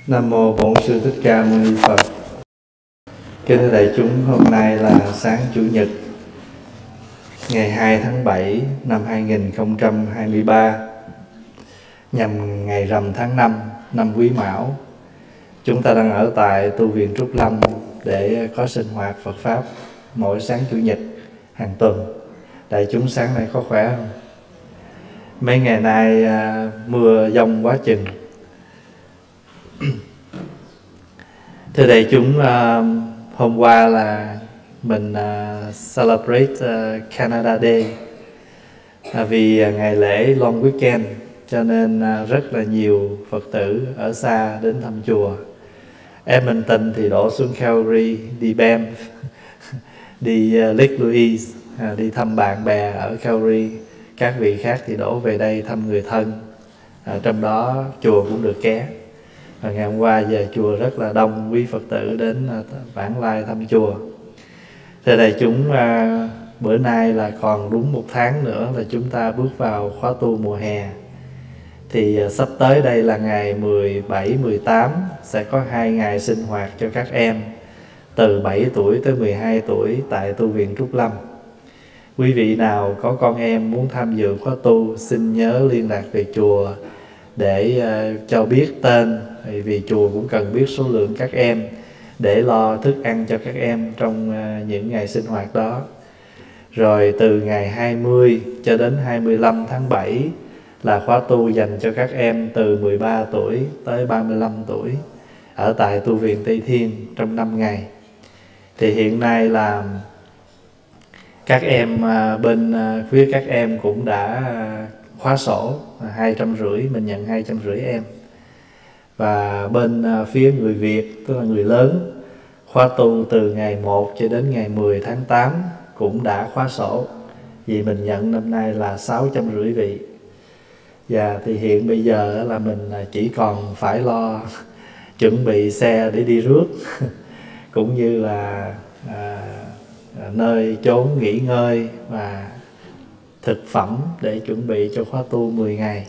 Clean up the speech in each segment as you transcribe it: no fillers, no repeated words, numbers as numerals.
Nam mô Bổn Sư Thích Ca Mâu Ni Phật. Kính thưa đại chúng, hôm nay là sáng Chủ nhật, ngày 2 tháng 7 năm 2023, nhằm ngày rằm tháng 5 năm Quý Mão. Chúng ta đang ở tại tu viện Trúc Lâm để có sinh hoạt Phật Pháp mỗi sáng Chủ nhật hàng tuần. Đại chúng sáng nay có khỏe không? Mấy ngày nay mưa giông quá chừng. Thưa đại chúng, hôm qua là mình celebrate Canada Day, vì ngày lễ long weekend cho nên rất là nhiều Phật tử ở xa đến thăm chùa. Edmonton thì đổ xuống Calgary, đi Banff, đi Lake Louise, đi thăm bạn bè ở Calgary. Các vị khác thì đổ về đây thăm người thân, trong đó chùa cũng được ké. Và ngày hôm qua giờ chùa rất là đông quý Phật tử đến vãng lai thăm chùa. Thế đại chúng, bữa nay là còn đúng 1 tháng nữa là chúng ta bước vào khóa tu mùa hè. Thì sắp tới đây là ngày 17, 18 sẽ có 2 ngày sinh hoạt cho các em từ 7 tuổi tới 12 tuổi tại tu viện Trúc Lâm. Quý vị nào có con em muốn tham dự khóa tu, xin nhớ liên lạc về chùa để cho biết tên, vì chùa cũng cần biết số lượng các em để lo thức ăn cho các em trong những ngày sinh hoạt đó. Rồi từ ngày 20 cho đến 25 tháng 7 là khóa tu dành cho các em từ 13 tuổi tới 35 tuổi ở tại tu viện Tây Thiên trong 5 ngày. Thì hiện nay là các em bên phía các em cũng đã khóa sổ 250, mình nhận 250 em. Và bên phía người Việt, tức là người lớn, khóa tu từ ngày 1 cho đến ngày 10 tháng 8 cũng đã khóa sổ, vì mình nhận năm nay là 650 vị. Và thì hiện bây giờ là mình chỉ còn phải lo chuẩn bị xe để đi rước cũng như là nơi chốn nghỉ ngơi và thực phẩm để chuẩn bị cho khóa tu 10 ngày.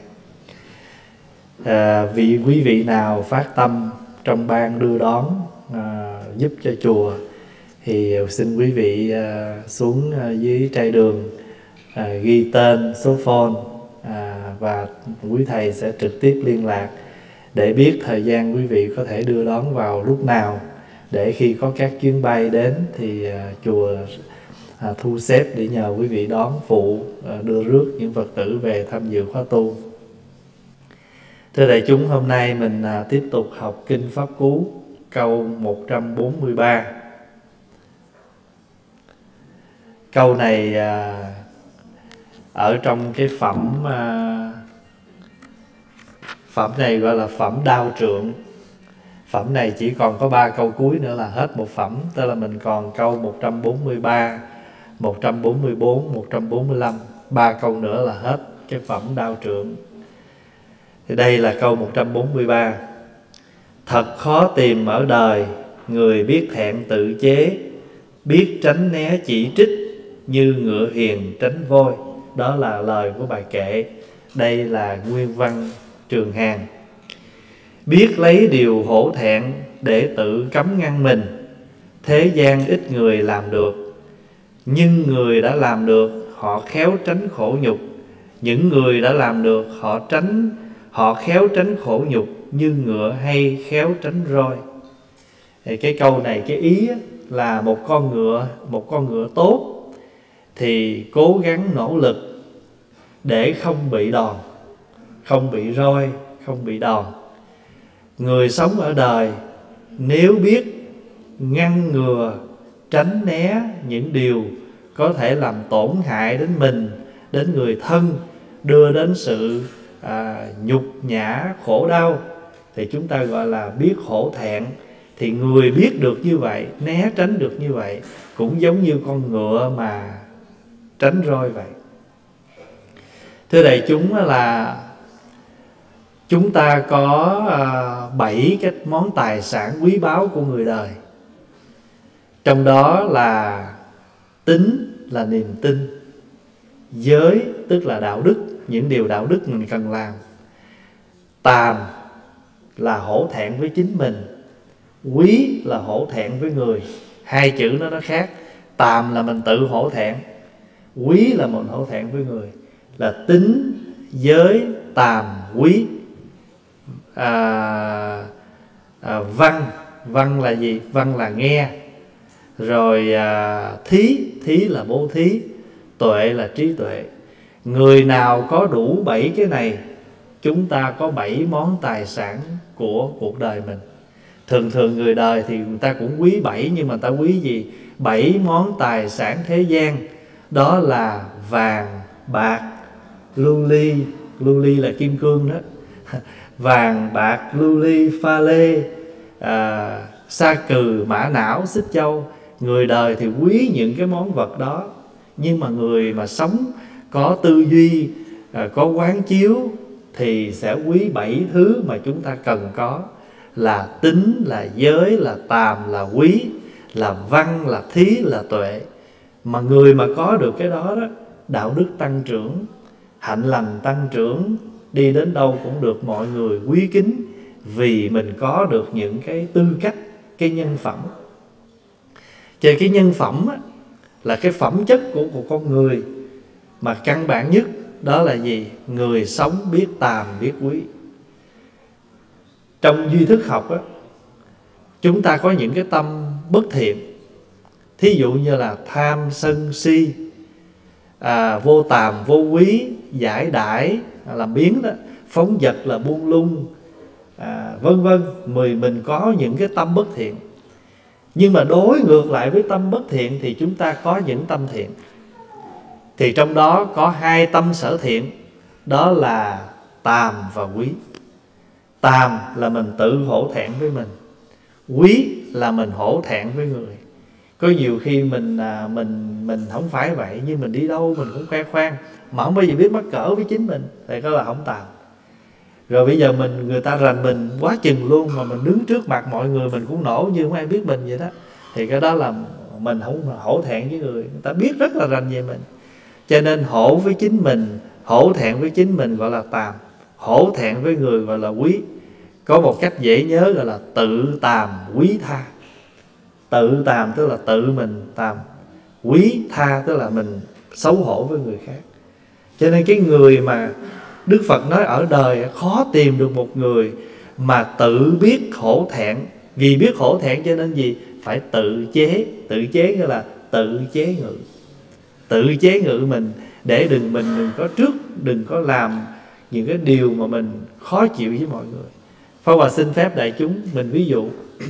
Vì quý vị nào phát tâm trong ban đưa đón giúp cho chùa thì xin quý vị xuống dưới trai đường ghi tên, số phone, và quý thầy sẽ trực tiếp liên lạc để biết thời gian quý vị có thể đưa đón vào lúc nào, để khi có các chuyến bay đến thì chùa thu xếp để nhờ quý vị đón phụ, đưa rước những Phật tử về tham dự khóa tu. Thưa đại chúng, hôm nay mình tiếp tục học Kinh Pháp Cú câu 143. Câu này ở trong cái phẩm này gọi là phẩm Đao Trượng. Phẩm này chỉ còn có 3 câu cuối nữa là hết một phẩm, tức là mình còn câu 143, 144, 145, 3 câu nữa là hết cái phẩm Đao Trượng. Thì đây là câu 143. Thật khó tìm ở đời, người biết thẹn tự chế, biết tránh né chỉ trích, như ngựa hiền tránh vôi. Đó là lời của bài kệ. Đây là nguyên văn Trường Hàn. Biết lấy điều hổ thẹn để tự cấm ngăn mình, thế gian ít người làm được. Nhưng người đã làm được, họ khéo tránh khổ nhục. Những người đã làm được, họ khéo tránh khổ nhục, như ngựa hay khéo tránh roi. Thì cái câu này, cái ý là một con ngựa tốt thì cố gắng nỗ lực để không bị đòn, không bị roi, không bị đòn. Người sống ở đời nếu biết ngăn ngừa, tránh né những điều có thể làm tổn hại đến mình, đến người thân, đưa đến sự nhục nhã, khổ đau, thì chúng ta gọi là biết hổ thẹn. Thì người biết được như vậy, né tránh được như vậy, cũng giống như con ngựa mà tránh roi vậy. Thưa đại chúng, là chúng ta có 7 cái món tài sản quý báu của người đời. Trong đó là tín là niềm tin, giới tức là đạo đức, những điều đạo đức mình cần làm, tàm là hổ thẹn với chính mình, quý là hổ thẹn với người. Hai chữ nó khác. Tàm là mình tự hổ thẹn, quý là mình hổ thẹn với người. Là tính, giới, tàm, quý. Văn là gì? Văn là nghe. Rồi thí là bố thí. Tuệ là trí tuệ. Người nào có đủ 7 cái này, chúng ta có 7 món tài sản của cuộc đời mình. Thường người đời thì người ta cũng quý 7, nhưng mà ta quý gì? 7 món tài sản thế gian. Đó là vàng, bạc, lưu ly. Lưu ly là kim cương đó. Vàng, bạc, lưu ly, pha lê, sa cừ, mã não, xích châu. Người đời thì quý những cái món vật đó. Nhưng mà người mà sống có tư duy, có quán chiếu thì sẽ quý 7 thứ mà chúng ta cần có. Là tính, là giới, là tàm, là quý, là văn, là thí, là tuệ. Mà người mà có được cái đó đó, đạo đức tăng trưởng, hạnh lành tăng trưởng, đi đến đâu cũng được mọi người quý kính, vì mình có được những cái tư cách, cái nhân phẩm. Chứ cái nhân phẩm á, là cái phẩm chất của một con người. Mà căn bản nhất đó là gì? Người sống biết tàm, biết quý. Trong duy thức học á, chúng ta có những cái tâm bất thiện. Thí dụ như là tham, sân, si, vô tàm, vô quý, giải đãi, làm biến đó, phóng dật là buông lung, vân vân. Mình có những cái tâm bất thiện. Nhưng mà đối ngược lại với tâm bất thiện thì chúng ta có những tâm thiện. Thì trong đó có 2 tâm sở thiện. Đó là tàm và quý. Tàm là mình tự hổ thẹn với mình, quý là mình hổ thẹn với người. Có nhiều khi mình không phải vậy, nhưng mình đi đâu mình cũng khoe khoang, mà không bao giờ biết mắc cỡ với chính mình, thì đó là không tàm. Rồi bây giờ người ta rành mình quá chừng luôn, mà mình đứng trước mặt mọi người mình cũng nổ như không ai biết mình vậy đó. Thì cái đó là mình không hổ thẹn với người ta biết rất là rành về mình. Cho nên hổ với chính mình, hổ thẹn với chính mình gọi là tàm, hổ thẹn với người gọi là quý. Có một cách dễ nhớ gọi là tự tàm quý tha. Tự tàm tức là tự mình tàm, quý tha tức là mình xấu hổ với người khác. Cho nên cái người mà Đức Phật nói ở đời khó tìm được một người mà tự biết hổ thẹn. Vì biết hổ thẹn cho nên gì? Phải tự chế. Tự chế nghĩa là tự chế ngự. Tự chế ngự mình để mình đừng có đừng có làm những cái điều mà mình khó chịu với mọi người. Pháp Hòa xin phép đại chúng mình ví dụ.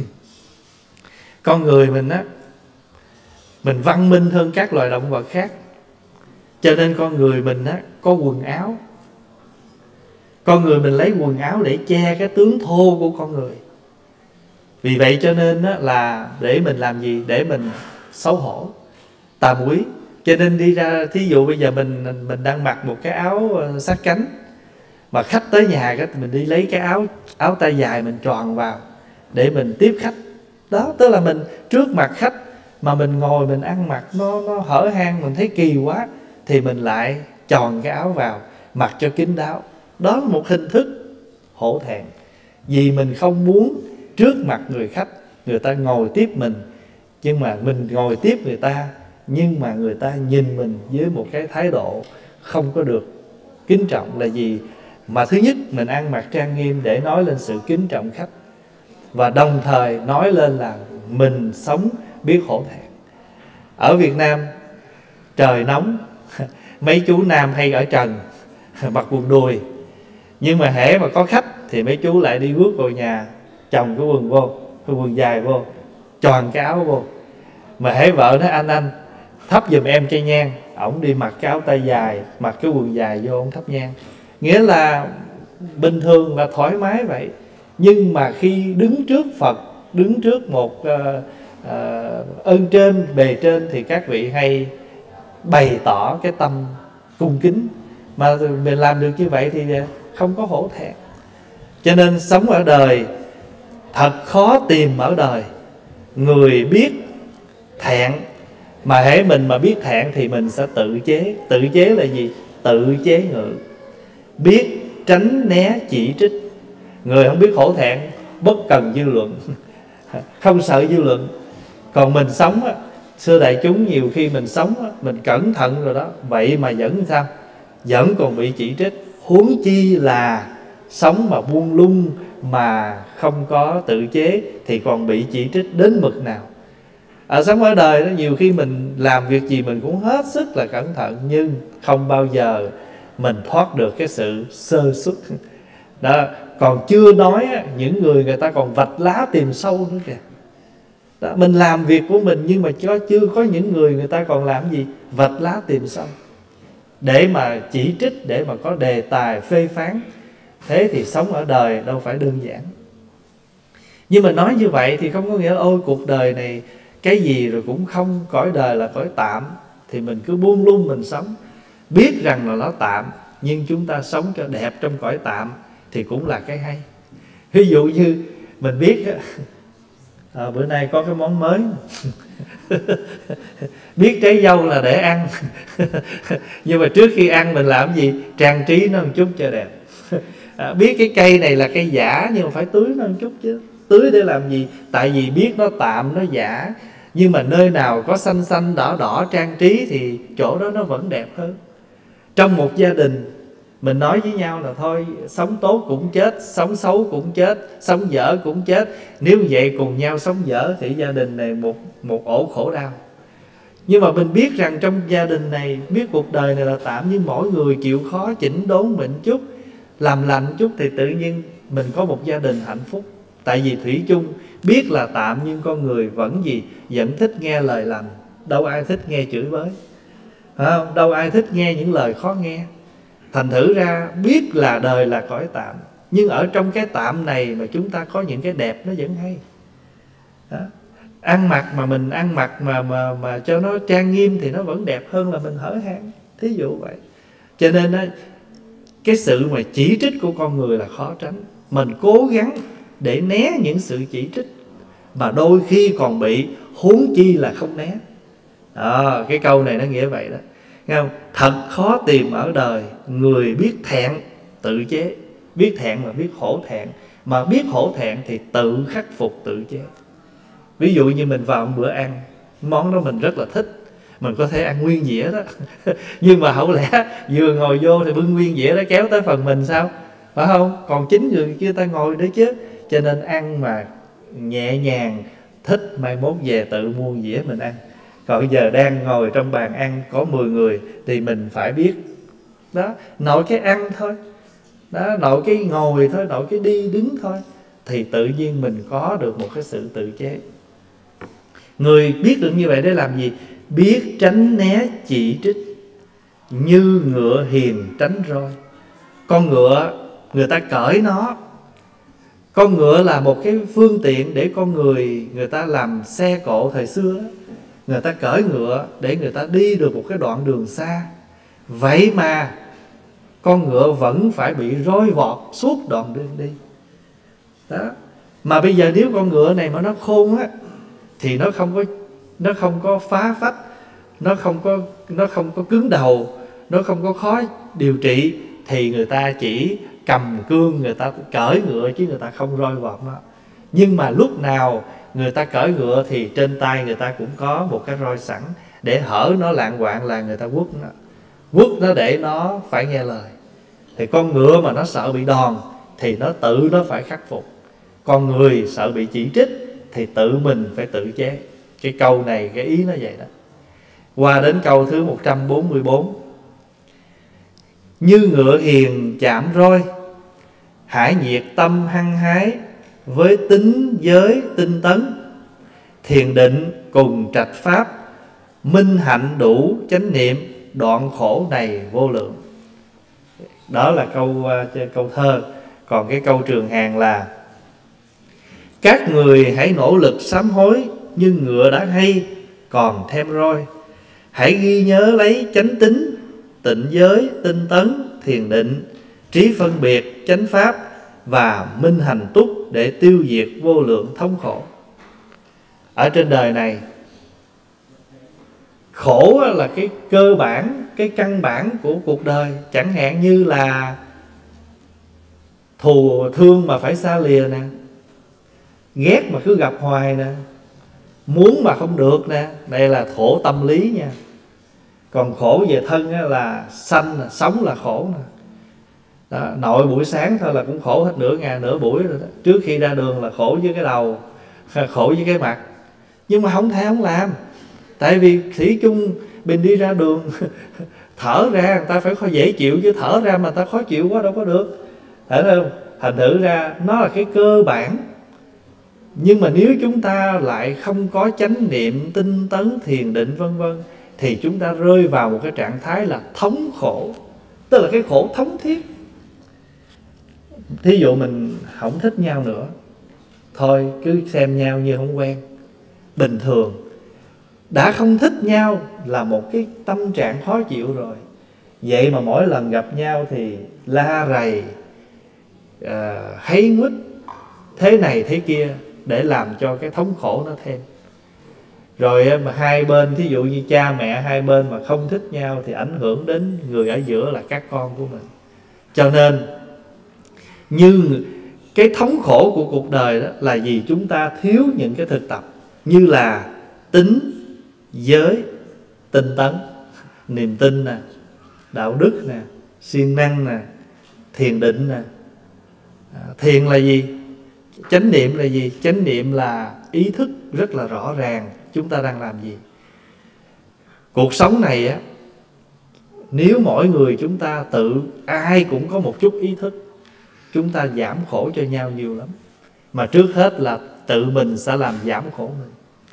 Con người mình á, mình văn minh hơn các loài động vật khác. Cho nên con người mình á, có quần áo. Con người mình lấy quần áo để che cái tướng thô của con người. Vì vậy cho nên á, là để mình làm gì? Để mình xấu hổ, tàm quý. Cho nên đi ra, thí dụ bây giờ mình đang mặc một cái áo sát cánh, mà khách tới nhà cái mình đi lấy cái áo tay dài mình choàng vào để mình tiếp khách. Đó, tức là mình trước mặt khách mà mình ngồi mình ăn mặc nó hở hang, mình thấy kỳ quá thì mình lại choàng cái áo vào, mặc cho kín đáo. Đó là một hình thức hổ thẹn. Vì mình không muốn trước mặt người khách người ta ngồi tiếp mình, nhưng mà mình ngồi tiếp người ta, nhưng mà người ta nhìn mình với một cái thái độ không có được kính trọng. Là gì? Mà thứ nhất mình ăn mặc trang nghiêm để nói lên sự kính trọng khách, và đồng thời nói lên là mình sống biết hổ thẹn. Ở Việt Nam trời nóng, mấy chú nam hay ở trần mặc quần đùi, nhưng mà hễ mà có khách thì mấy chú lại đi bước vào nhà, chồng cái quần vô, cái quần dài vô, choàng cái áo vô. Mà hễ vợ nói anh thắp giùm em cây nhang, ổng đi mặc cái áo tay dài, mặc cái quần dài vô, ổng thắp nhang. Nghĩa là bình thường là thoải mái vậy. Nhưng mà khi đứng trước Phật, đứng trước một ơn trên, bề trên, thì các vị hay bày tỏ cái tâm cung kính. Mà mình làm được như vậy thì không có hổ thẹn. Cho nên sống ở đời thật khó tìm ở đời người biết thẹn. Mà hễ mình mà biết thẹn thì mình sẽ tự chế. Tự chế là gì? Tự chế ngự. Biết tránh né chỉ trích, Người không biết hổ thẹn bất cần dư luận, không sợ dư luận. Còn mình sống á, xưa đại chúng nhiều khi mình sống á, mình cẩn thận rồi đó, vậy mà vẫn sao? Vẫn còn bị chỉ trích. Huống chi là sống mà buông lung, mà không có tự chế, thì còn bị chỉ trích đến mực nào. Sống ở đời đó, nhiều khi mình làm việc gì mình cũng hết sức là cẩn thận, nhưng không bao giờ mình thoát được cái sự sơ suất đó. Còn chưa nói những người ta còn vạch lá tìm sâu nữa kìa đó. Mình làm việc của mình, nhưng mà chưa có những người ta còn làm gì? Vạch lá tìm sâu, để mà chỉ trích, để mà có đề tài phê phán. Thế thì sống ở đời đâu phải đơn giản. Nhưng mà nói như vậy thì không có nghĩa là ôi cuộc đời này cái gì rồi cũng không, cõi đời là cõi tạm. Thì mình cứ buông lung mình sống, biết rằng là nó tạm, nhưng chúng ta sống cho đẹp trong cõi tạm thì cũng là cái hay. Ví dụ như mình biết bữa nay có cái món mới biết trái dâu là để ăn nhưng mà trước khi ăn mình làm gì? Trang trí nó một chút cho đẹp. Biết cái cây này là cây giả, nhưng mà phải tưới nó một chút chứ. Tưới để làm gì? Tại vì biết nó tạm, nó giả, nhưng mà nơi nào có xanh xanh đỏ đỏ trang trí thì chỗ đó nó vẫn đẹp hơn. Trong một gia đình mình nói với nhau là thôi, sống tốt cũng chết, sống xấu cũng chết, sống dở cũng chết. Nếu vậy cùng nhau sống dở thì gia đình này một ổ khổ đau. Nhưng mà mình biết rằng trong gia đình này, biết cuộc đời này là tạm, nhưng mỗi người chịu khó chỉnh đốn mình chút, làm lành chút, thì tự nhiên mình có một gia đình hạnh phúc. Tại vì thủy chung biết là tạm, nhưng con người vẫn gì? Vẫn thích nghe lời lành. Đâu ai thích nghe chửi bới, phải không? Đâu ai thích nghe những lời khó nghe. Thành thử ra biết là đời là cõi tạm, nhưng ở trong cái tạm này mà chúng ta có những cái đẹp nó vẫn hay đó. Ăn mặc mà mình ăn mặc mà cho nó trang nghiêm thì nó vẫn đẹp hơn là mình hở hang, thí dụ vậy. Cho nên cái sự mà chỉ trích của con người là khó tránh. Mình cố gắng để né những sự chỉ trích, mà đôi khi còn bị, huống chi là không né. Cái câu này nó nghĩa vậy đó. Nghe không? Thật khó tìm ở đời người biết thẹn tự chế. Biết thẹn là biết hổ thẹn, mà biết hổ thẹn thì tự khắc phục tự chế. Ví dụ như mình vào một bữa ăn, món đó mình rất là thích, mình có thể ăn nguyên dĩa đó nhưng mà hậu lẽ vừa ngồi vô thì bưng nguyên dĩa đó kéo tới phần mình sao, phải không? Còn 9 người kia ta ngồi đấy chứ. Cho nên ăn mà nhẹ nhàng, thích mai mốt về tự mua dĩa mình ăn. Còn giờ đang ngồi trong bàn ăn có 10 người thì mình phải biết đó, nội cái ăn thôi đó, nội cái ngồi thôi, nội cái đi đứng thôi, thì tự nhiên mình có được một cái sự tự chế. Người biết được như vậy để làm gì? Biết tránh né chỉ trích, như ngựa hiền tránh roi. Con ngựa người ta cởi nó. Con ngựa là một cái phương tiện để con người ta làm xe cộ thời xưa đó. Người ta cởi ngựa để người ta đi được một cái đoạn đường xa. Vậy mà con ngựa vẫn phải bị roi vọt suốt đoạn đường đi đó. Mà bây giờ nếu con ngựa này mà nó khôn á, thì nó không có phá phách, nó không có cứng đầu, nó không có khó điều trị, thì người ta chỉ cầm cương người ta cởi ngựa, chứ người ta không roi vọt nó. Nhưng mà lúc nào người ta cởi ngựa thì trên tay người ta cũng có một cái roi sẵn, để hở nó lạng quạng là người ta quất nó để nó phải nghe lời. Thì con ngựa mà nó sợ bị đòn thì nó tự nó phải khắc phục. Con người sợ bị chỉ trích thì tự mình phải tự chế. Cái câu này cái ý nó vậy đó. Qua đến câu thứ 144. Như ngựa hiền chạm roi, hải nhiệt tâm hăng hái, với tính giới tinh tấn, thiền định cùng trạch pháp, minh hạnh đủ chánh niệm, đoạn khổ này vô lượng. Đó là câu thơ. Còn cái câu Trường Hàng là: các người hãy nỗ lực sám hối, nhưng ngựa đã hay còn thêm roi. Hãy ghi nhớ lấy chánh tín, tịnh giới, tinh tấn, thiền định, trí phân biệt, chánh pháp và minh hành túc, để tiêu diệt vô lượng thống khổ. Ở trên đời này, khổ là cái cơ bản, cái căn bản của cuộc đời. Chẳng hạn như là thù thương mà phải xa lìa nè, ghét mà cứ gặp hoài nè, muốn mà không được nè. Đây là khổ tâm lý nha. Còn khổ về thân á, là sanh là sống là khổ nè. Đó, nội buổi sáng thôi là cũng khổ hết nửa ngày nửa buổi rồi đó. Trước khi ra đường là khổ với cái đầu, khổ với cái mặt. Nhưng mà không thể không làm. Tại vì thủy chung mình đi ra đường thở ra người ta phải dễ chịu, chứ thở ra mà ta khó chịu quá đâu có được. Thấy không? Thành thử ra nó là cái cơ bản. Nhưng mà nếu chúng ta lại không có chánh niệm, tinh tấn, thiền định vân vân, thì chúng ta rơi vào một cái trạng thái là thống khổ. Tức là cái khổ thống thiết. Thí dụ mình không thích nhau nữa, thôi cứ xem nhau như không quen, bình thường. Đã không thích nhau là một cái tâm trạng khó chịu rồi. Vậy mà mỗi lần gặp nhau thì la rầy, hay nguyết, thế này thế kia, để làm cho cái thống khổ nó thêm. Rồi mà hai bên, thí dụ như cha mẹ hai bên mà không thích nhau thì ảnh hưởng đến người ở giữa là các con của mình. Cho nên như cái thống khổ của cuộc đời đó là vì chúng ta thiếu những cái thực tập như là tín, giới, tinh tấn, niềm tin nè, đạo đức nè, siêng năng nè, thiền định nè. Thiền là gì? Chánh niệm là gì? Chánh niệm là ý thức rất là rõ ràng chúng ta đang làm gì. Cuộc sống này á, nếu mỗi người chúng ta ai cũng có một chút ý thức, chúng ta giảm khổ cho nhau nhiều lắm. Mà trước hết là tự mình sẽ làm giảm khổ mình.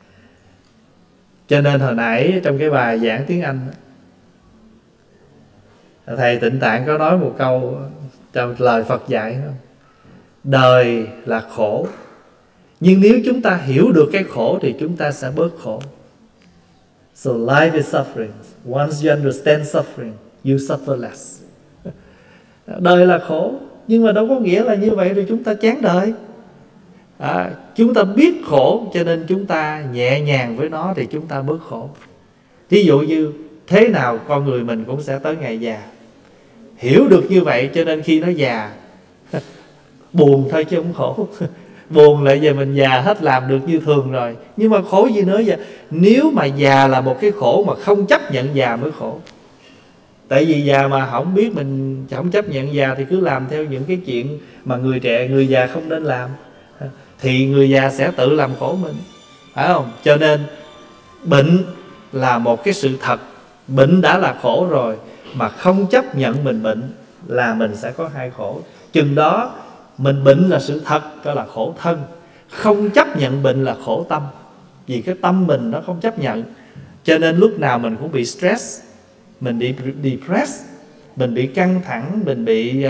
Cho nên hồi nãy trong cái bài giảng tiếng Anh, thầy Tịnh Tạng có nói một câu trong lời Phật dạy không? Đời là khổ, nhưng nếu chúng ta hiểu được cái khổ thì chúng ta sẽ bớt khổ. So life is suffering. Once you understand suffering, you suffer less. Đời là khổ, nhưng mà đâu có nghĩa là như vậy rồi chúng ta chán đời. Chúng ta biết khổ cho nên chúng ta nhẹ nhàng với nó thì chúng ta bớt khổ. Ví dụ như thế nào con người mình cũng sẽ tới ngày già. Hiểu được như vậy cho nên khi nó già buồn thôi chứ không khổ. Buồn lại về mình già hết làm được như thường rồi, nhưng mà khổ gì nữa vậy? Nếu mà già là một cái khổ mà không chấp nhận già mới khổ. Tại vì già mà không biết mình không chấp nhận già thì cứ làm theo những cái chuyện mà người già không nên làm, thì người già sẽ tự làm khổ mình, phải không? Cho nên bệnh là một cái sự thật. Bệnh đã là khổ rồi, mà không chấp nhận mình bệnh là mình sẽ có hai khổ. Chừng đó mình bệnh là sự thật, đó là khổ thân. Không chấp nhận bệnh là khổ tâm. Vì cái tâm mình nó không chấp nhận, cho nên lúc nào mình cũng bị stress, mình bị depressed, mình bị căng thẳng, mình bị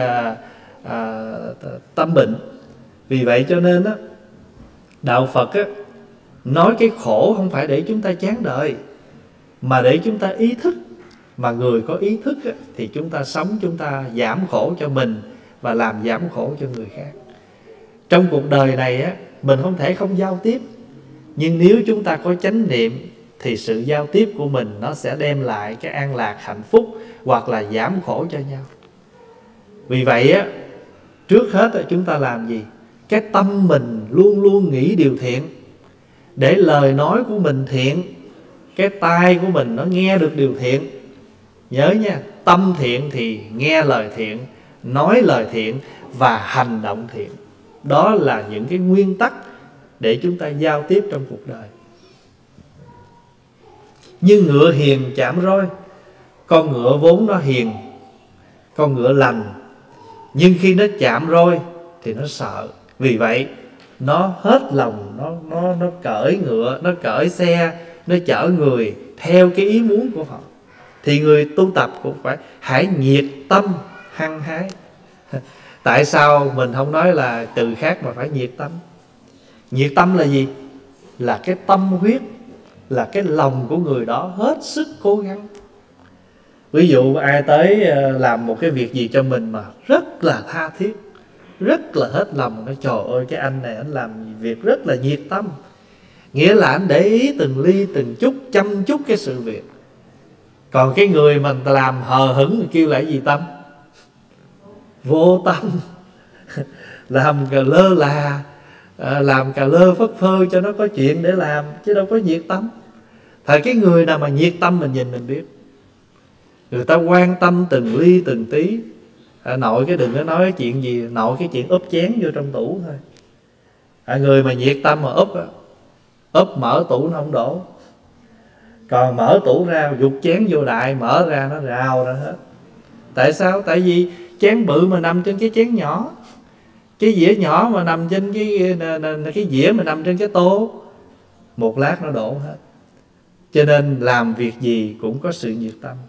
tâm bệnh. Vì vậy cho nên á, đạo Phật á, nói cái khổ không phải để chúng ta chán đời, mà để chúng ta ý thức. Mà người có ý thức á, thì chúng ta sống, chúng ta giảm khổ cho mình và làm giảm khổ cho người khác. Trong cuộc đời này á, mình không thể không giao tiếp, nhưng nếu chúng ta có chánh niệm thì sự giao tiếp của mình nó sẽ đem lại cái an lạc, hạnh phúc, hoặc là giảm khổ cho nhau. Vì vậy á, trước hết á, chúng ta làm gì? Cái tâm mình luôn luôn nghĩ điều thiện, để lời nói của mình thiện, cái tai của mình nó nghe được điều thiện. Nhớ nha, tâm thiện thì nghe lời thiện, nói lời thiện và hành động thiện. Đó là những cái nguyên tắc để chúng ta giao tiếp trong cuộc đời. Như ngựa hiền chạm roi. Con ngựa vốn nó hiền, con ngựa lành, nhưng khi nó chạm roi thì nó sợ. Vì vậy nó hết lòng, nó cởi ngựa, nó cởi xe, nó chở người theo cái ý muốn của họ. Thì người tu tập cũng phải hãy nhiệt tâm, hăng hái. Tại sao mình không nói là từ khác mà phải nhiệt tâm? Nhiệt tâm là gì? Là cái tâm huyết, là cái lòng của người đó hết sức cố gắng. Ví dụ ai tới làm một cái việc gì cho mình mà rất là tha thiết, rất là hết lòng, nói trời ơi cái anh này anh làm việc rất là nhiệt tâm, nghĩa là anh để ý từng ly từng chút, chăm chút cái sự việc. Còn cái người mình làm hờ hững kêu là gì tâm? Vô tâm. làm cà lơ là làm cà lơ phất phơ cho nó có chuyện để làm, chứ đâu có nhiệt tâm. Thời cái người nào mà nhiệt tâm mình nhìn mình biết, người ta quan tâm từng ly từng tí. Nội cái đừng có nói cái chuyện gì, nội cái chuyện úp chén vô trong tủ thôi. Người mà nhiệt tâm mà úp mở tủ nó không đổ, còn mở tủ ra dục chén vô đại, mở ra nó rào ra hết. Tại sao? Tại vì chén bự mà nằm trên cái chén nhỏ, cái dĩa nhỏ mà nằm trên cái dĩa mà nằm trên cái tô, một lát nó đổ hết. Cho nên làm việc gì cũng có sự nhiệt tâm.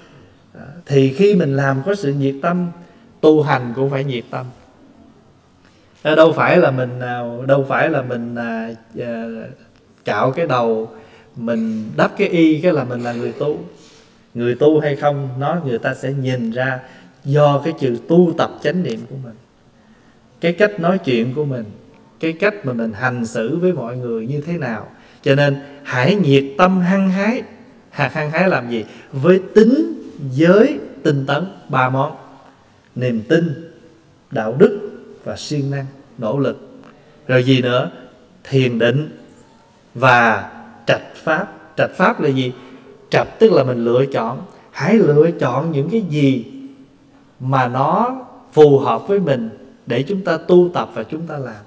Thì khi mình làm có sự nhiệt tâm, tu hành cũng phải nhiệt tâm. Đâu phải là mình cạo cái đầu, mình đắp cái y cái là mình là người tu. Người tu hay không, người ta sẽ nhìn ra do cái sự tu tập chánh niệm của mình, cái cách nói chuyện của mình, cái cách mà mình hành xử với mọi người như thế nào. Cho nên hãy nhiệt tâm hăng hái. Hăng hái làm gì? Với tín, giới, tinh tấn, 3 món: niềm tin, đạo đức và siêng năng, nỗ lực. Rồi gì nữa? Thiền định và trạch pháp. Trạch pháp là gì? Trạch tức là mình lựa chọn. Hãy lựa chọn những cái gì mà nó phù hợp với mình để chúng ta tu tập và chúng ta làm.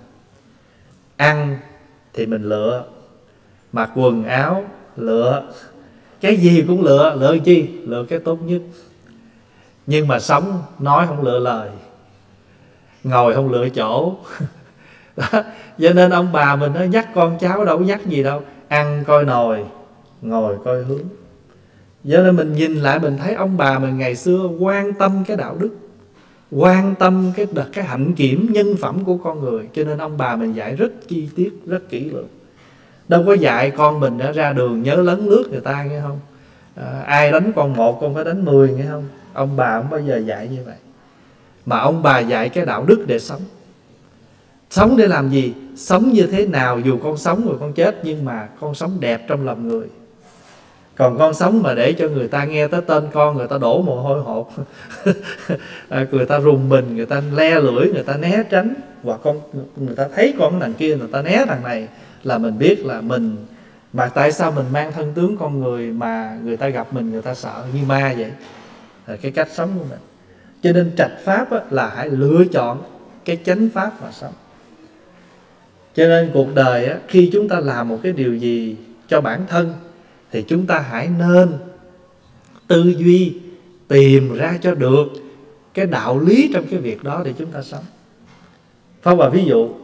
Ăn thì mình lựa, mặc quần áo lựa, cái gì cũng lựa. Lựa chi? Lựa cái tốt nhất. Nhưng mà sống, nói không lựa lời, ngồi không lựa chỗ. Đó. Cho nên ông bà mình nó nhắc con cháu đâu có nhắc gì đâu, ăn coi nồi, ngồi coi hướng. Cho nên mình nhìn lại mình thấy ông bà mình ngày xưa quan tâm cái đạo đức, quan tâm cái hạnh kiểm nhân phẩm của con người. Cho nên ông bà mình dạy rất chi tiết, rất kỹ lưỡng. Đâu có dạy con mình đã ra đường nhớ lấn lướt người ta, nghe không? Ai đánh con 1 con phải đánh 10, nghe không? Ông bà không bao giờ dạy như vậy. Mà ông bà dạy cái đạo đức để sống. Sống để làm gì? Sống như thế nào dù con sống rồi con chết, nhưng mà con sống đẹp trong lòng người. Còn con sống mà để cho người ta nghe tới tên con, người ta đổ mồ hôi hột, người ta rùng mình, người ta le lưỡi, người ta né tránh, hoặc người ta thấy con thằng kia, người ta né thằng này, là mình biết là mình. Mà tại sao mình mang thân tướng con người mà người ta gặp mình người ta sợ như ma vậy? Là cái cách sống của mình. Cho nên trạch pháp là hãy lựa chọn cái chánh pháp mà sống. Cho nên cuộc đời khi chúng ta làm một cái điều gì cho bản thân thì chúng ta hãy nên tư duy tìm ra cho được cái đạo lý trong cái việc đó để chúng ta sống. Pháp Hòa ví dụ,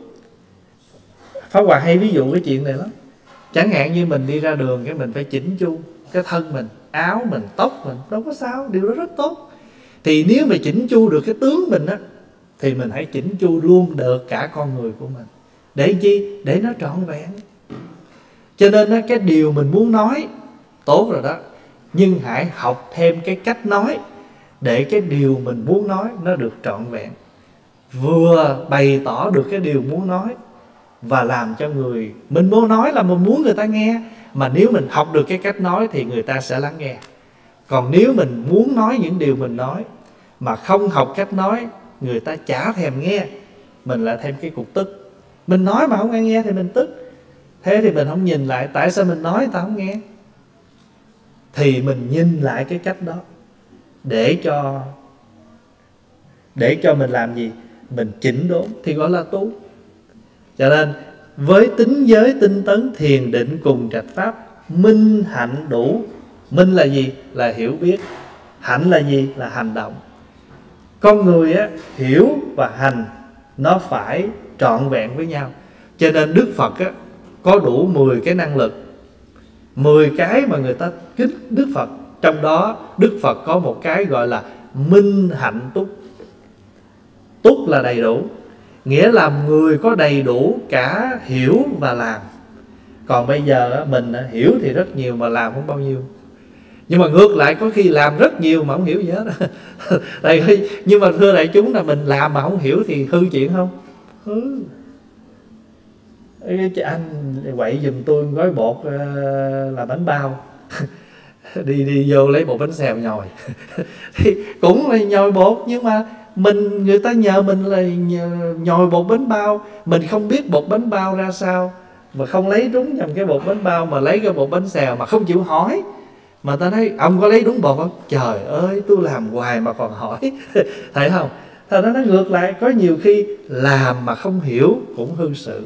Pháp Hòa hay ví dụ cái chuyện này lắm. Chẳng hạn như mình đi ra đường cái mình phải chỉnh chu cái thân mình, áo mình, tóc mình, đâu có sao, điều đó rất tốt. Thì nếu mà chỉnh chu được cái tướng mình thì mình hãy chỉnh chu luôn được cả con người của mình. Để chi? Để nó trọn vẹn. Cho nên cái điều mình muốn nói tốt rồi đó, nhưng hãy học thêm cái cách nói để cái điều mình muốn nói nó được trọn vẹn, vừa bày tỏ được cái điều muốn nói và làm cho người mình muốn nói là mình muốn người ta nghe. Mà nếu mình học được cái cách nói thì người ta sẽ lắng nghe. Còn nếu mình muốn nói những điều mình nói mà không học cách nói, người ta chả thèm nghe, mình lại thêm cái cục tức. Mình nói mà không ai nghe thì mình tức. Thế thì mình không nhìn lại tại sao mình nói người ta không nghe, thì mình nhìn lại cái cách đó để cho mình làm gì? Mình chỉnh đốn thì gọi là tu. Cho nên với tín giới, tinh tấn, thiền định cùng trạch pháp, minh hạnh đủ. Minh là gì? Là hiểu biết. Hạnh là gì? Là hành động. Con người hiểu và hành nó phải trọn vẹn với nhau. Cho nên Đức Phật có đủ 10 cái năng lực, 10 cái mà người ta kính Đức Phật. Trong đó Đức Phật có một cái gọi là minh hạnh túc. Túc là đầy đủ, nghĩa là người có đầy đủ cả hiểu và làm. Còn bây giờ mình hiểu thì rất nhiều mà làm không bao nhiêu. Nhưng mà ngược lại có khi làm rất nhiều mà không hiểu gì hết. Nhưng mà thưa đại chúng, là mình làm mà không hiểu thì hư chuyện không? Hư. Anh quậy giùm tôi gói bột là bánh bao. đi vô lấy bộ bánh xèo nhồi. Thì cũng là nhồi bột, nhưng mà người ta nhờ mình là nhồi bột bánh bao, mình không biết bột bánh bao ra sao, mà không lấy đúng nhầm cái bột bánh bao, mà lấy cái bột bánh xèo mà không chịu hỏi. Mà ta thấy ông có lấy đúng bột không? Trời ơi, tôi làm hoài mà còn hỏi. Thấy không? Thật ra nó ngược lại, có nhiều khi làm mà không hiểu cũng hư sự.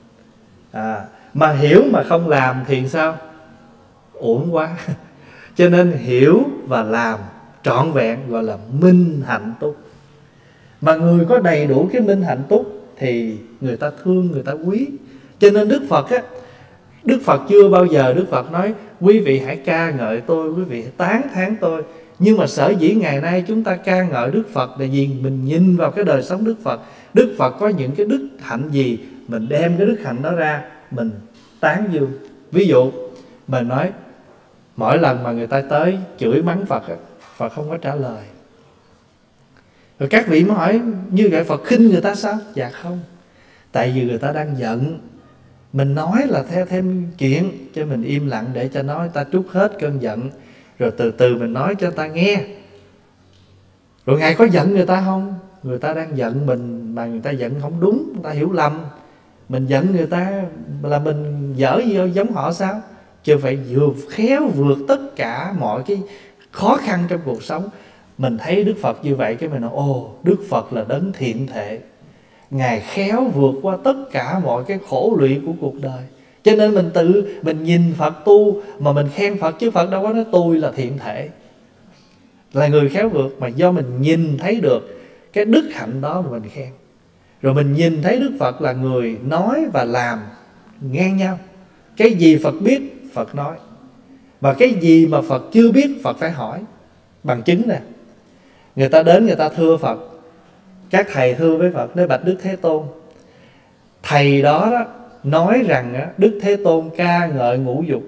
Mà hiểu mà không làm thì sao? Uổng quá. Cho nên hiểu và làm trọn vẹn gọi là minh hạnh túc. Mà người có đầy đủ cái minh hạnh túc thì người ta thương, người ta quý. Cho nên Đức Phật á, Đức Phật chưa bao giờ Đức Phật nói quý vị hãy ca ngợi tôi, quý vị hãy tán thán tôi. Nhưng mà sở dĩ ngày nay chúng ta ca ngợi Đức Phật là vì mình nhìn vào cái đời sống Đức Phật. Đức Phật có những cái đức hạnh gì, mình đem cái đức hạnh đó ra, mình tán dương. Ví dụ mình nói mỗi lần mà người ta tới chửi mắng Phật, Phật không có trả lời. Rồi các vị mới hỏi như vậy Phật khinh người ta sao? Dạ không. Tại vì người ta đang giận. Mình nói là theo thêm chuyện, cho mình im lặng để cho nói ta trút hết cơn giận, rồi từ từ mình nói cho ta nghe. Rồi Ngài có giận người ta không? Người ta đang giận mình mà người ta giận không đúng, người ta hiểu lầm. Mình giận người ta là mình dở giống họ sao? Chứ phải khéo vượt tất cả mọi cái khó khăn trong cuộc sống. Mình thấy Đức Phật như vậy, cái mình nói ồ, Đức Phật là đấng thiện thể, Ngài khéo vượt qua tất cả mọi cái khổ lụy của cuộc đời. Cho nên mình nhìn Phật tu mà mình khen Phật, chứ Phật đâu có nói tôi là thiện thể, là người khéo vượt. Mà do mình nhìn thấy được cái đức hạnh đó mà mình khen. Rồi mình nhìn thấy Đức Phật là người nói và làm ngang nhau. Cái gì Phật biết Phật nói, và cái gì mà Phật chưa biết Phật phải hỏi. Bằng chứng nè, người ta đến người ta thưa Phật, các thầy thưa với Phật, nói bạch Đức Thế Tôn, thầy đó, nói rằng Đức Thế Tôn ca ngợi ngũ dục.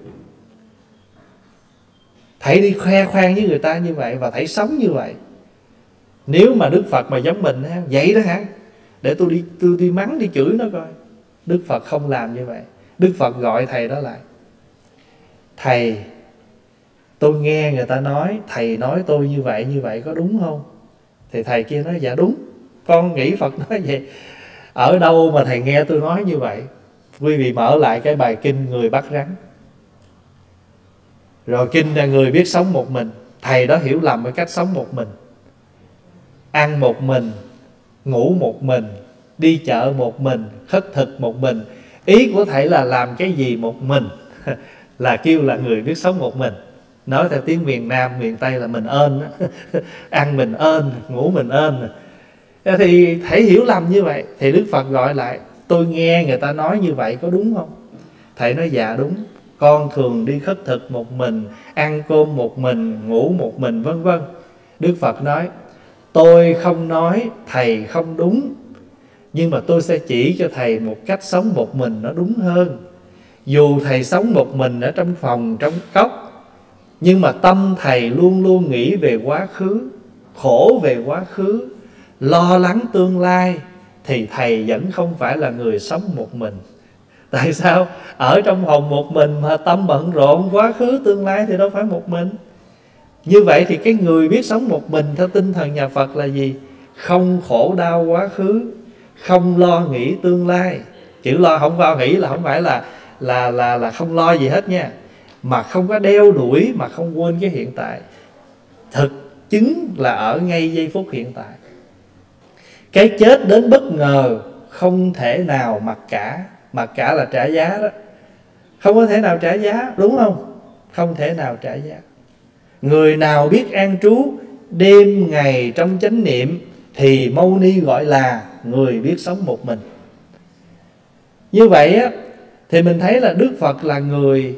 Thầy đi khoe khoang với người ta như vậy, và thầy sống như vậy. Nếu mà Đức Phật mà giống mình vậy đó hả, để tôi đi mắng, đi chửi nó coi. Đức Phật không làm như vậy. Đức Phật gọi thầy đó lại. Thầy, tôi nghe người ta nói thầy nói tôi như vậy có đúng không? Thì thầy kia nói dạ đúng, con nghĩ Phật nói vậy. Ở đâu mà thầy nghe tôi nói như vậy? Quý vị mở lại cái bài kinh Người bắt rắn. Rồi kinh là người biết sống một mình. Thầy đó hiểu lầm cái cách sống một mình, ăn một mình, ngủ một mình, đi chợ một mình, khất thực một mình. Ý của thầy là làm cái gì một mình là kêu là người biết sống một mình. Nói theo tiếng miền Nam, miền Tây là mình ơn ăn mình ơn, ngủ mình ơn. Thì thầy hiểu lầm như vậy. Thì Đức Phật gọi lại, tôi nghe người ta nói như vậy có đúng không? Thầy nói dạ đúng, con thường đi khất thực một mình, ăn cơm một mình, ngủ một mình, vân vân. Đức Phật nói, tôi không nói thầy không đúng, nhưng mà tôi sẽ chỉ cho thầy một cách sống một mình nó đúng hơn. Dù thầy sống một mình ở trong phòng, trong cốc, nhưng mà tâm thầy luôn luôn nghĩ về quá khứ, khổ về quá khứ, lo lắng tương lai, thì thầy vẫn không phải là người sống một mình. Tại sao? Ở trong phòng một mình mà tâm bận rộn quá khứ tương lai thì đâu phải một mình. Như vậy thì cái người biết sống một mình theo tinh thần nhà Phật là gì? Không khổ đau quá khứ, không lo nghĩ tương lai. Chữ lo không lo nghĩ là không phải là không lo gì hết nha, mà không có đeo đuổi, mà không quên cái hiện tại. Thực chứng là ở ngay giây phút hiện tại. Cái chết đến bất ngờ không thể nào mặc cả. Mặc cả là trả giá đó. Không có thể nào trả giá, đúng không? Không thể nào trả giá. Người nào biết an trú đêm ngày trong chánh niệm thì Mâu Ni gọi là người biết sống một mình. Như vậy á, thì mình thấy là Đức Phật là người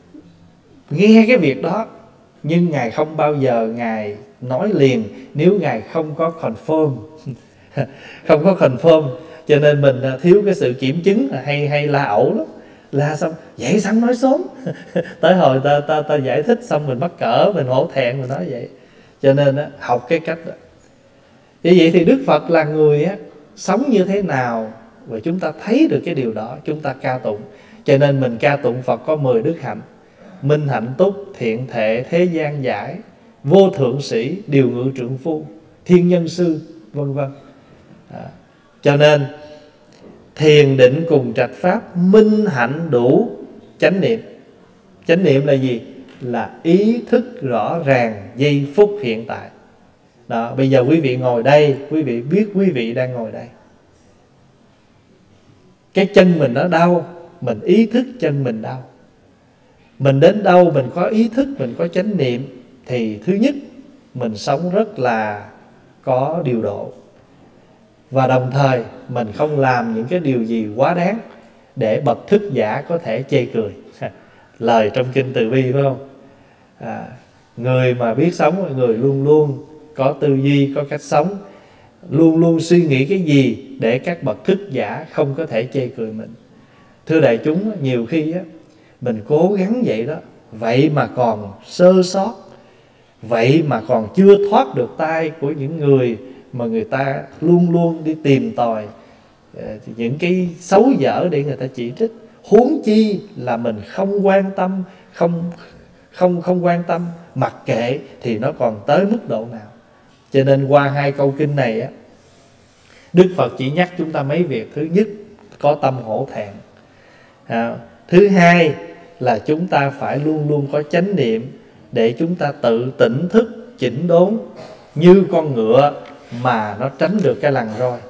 nghe cái việc đó, nhưng Ngài không bao giờ Ngài nói liền nếu Ngài không có confirm. Không có confirm. Cho nên mình thiếu cái sự kiểm chứng, hay la ẩu lắm. La xong, vậy sao nói sớm? Tới hồi ta giải thích xong mình mắc cỡ, mình hổ thẹn, mình nói vậy. Cho nên học cái cách đó. Như vậy thì Đức Phật là người sống như thế nào, và chúng ta thấy được cái điều đó, chúng ta ca tụng. Cho nên mình ca tụng Phật có 10 đức hạnh: minh hạnh túc, thiện thệ, thế gian giải, vô thượng sĩ, điều ngự trượng phu, thiên nhân sư, vân vân. Cho nên thiền định cùng trạch pháp minh hạnh đủ chánh niệm. Chánh niệm là gì? Là ý thức rõ ràng giây phút hiện tại. Đó, bây giờ quý vị ngồi đây, quý vị biết quý vị đang ngồi đây. Cái chân mình nó đau, mình ý thức chân mình đau. Mình đến đâu mình có ý thức, mình có chánh niệm, thì thứ nhất mình sống rất là có điều độ. Và đồng thời mình không làm những cái điều gì quá đáng để bậc thức giả có thể chê cười. Lời trong kinh Từ Bi phải không? Người mà biết sống là người luôn luôn có tư duy, có cách sống, luôn luôn suy nghĩ cái gì để các bậc thức giả không có thể chê cười mình. Thưa đại chúng, nhiều khi á, mình cố gắng vậy đó, vậy mà còn sơ sót, vậy mà còn chưa thoát được tay của những người mà người ta luôn luôn đi tìm tòi những cái xấu dở để người ta chỉ trích. Huống chi là mình không quan tâm, không quan tâm, mặc kệ, thì nó còn tới mức độ nào. Cho nên qua hai câu kinh này á, Đức Phật chỉ nhắc chúng ta mấy việc. Thứ nhất, có tâm hổ thẹn. Thứ hai là chúng ta phải luôn luôn có chánh niệm để chúng ta tự tỉnh thức, chỉnh đốn như con ngựa mà nó tránh được cái lằn roi.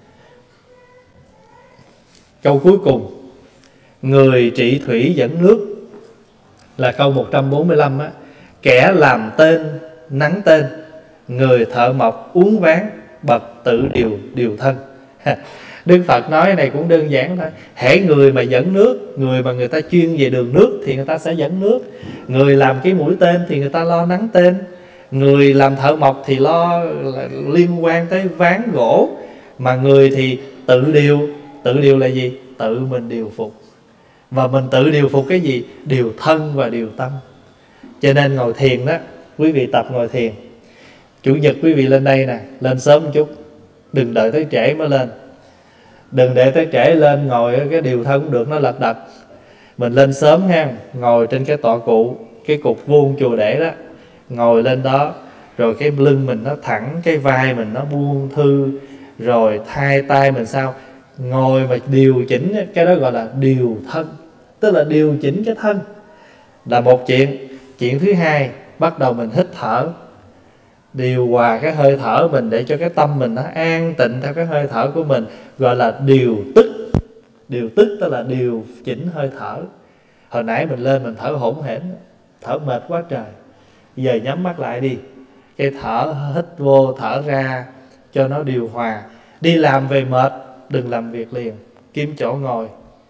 Câu cuối cùng, người trị thủy dẫn nước, là câu 145 á. Kẻ làm tên nắng tên, người thợ mộc uốn ván, bậc tự điều thân. Đức Phật nói này cũng đơn giản thôi. Hễ người mà dẫn nước, người mà người ta chuyên về đường nước thì người ta sẽ dẫn nước. Người làm cái mũi tên thì người ta lo nắng tên. Người làm thợ mộc thì lo liên quan tới ván gỗ. Mà người thì tự điều là gì? Tự mình điều phục. Và mình tự điều phục cái gì? Điều thân và điều tâm. Cho nên ngồi thiền đó, quý vị tập ngồi thiền. Chủ nhật quý vị lên đây nè, lên sớm một chút, đừng đợi tới trễ mới lên. Đừng để tới trễ lên ngồi cái điều thân cũng được, nó lật đật. Mình lên sớm ha, ngồi trên cái tọa cụ, cái cục vuông chùa để đó, ngồi lên đó, rồi cái lưng mình nó thẳng, cái vai mình nó buông thư, rồi hai tay mình sao, ngồi mà điều chỉnh, cái đó gọi là điều thân, tức là điều chỉnh cái thân là một chuyện. Chuyện thứ hai, bắt đầu mình hít thở, điều hòa cái hơi thở mình để cho cái tâm mình nó an tịnh theo cái hơi thở của mình, gọi là điều tức. Điều tức tức là điều chỉnh hơi thở. Hồi nãy mình lên mình thở hổn hển, thở mệt quá trời. Giờ nhắm mắt lại đi, cái thở hít vô thở ra cho nó điều hòa. Đi làm về mệt, đừng làm việc liền, kiếm chỗ ngồi,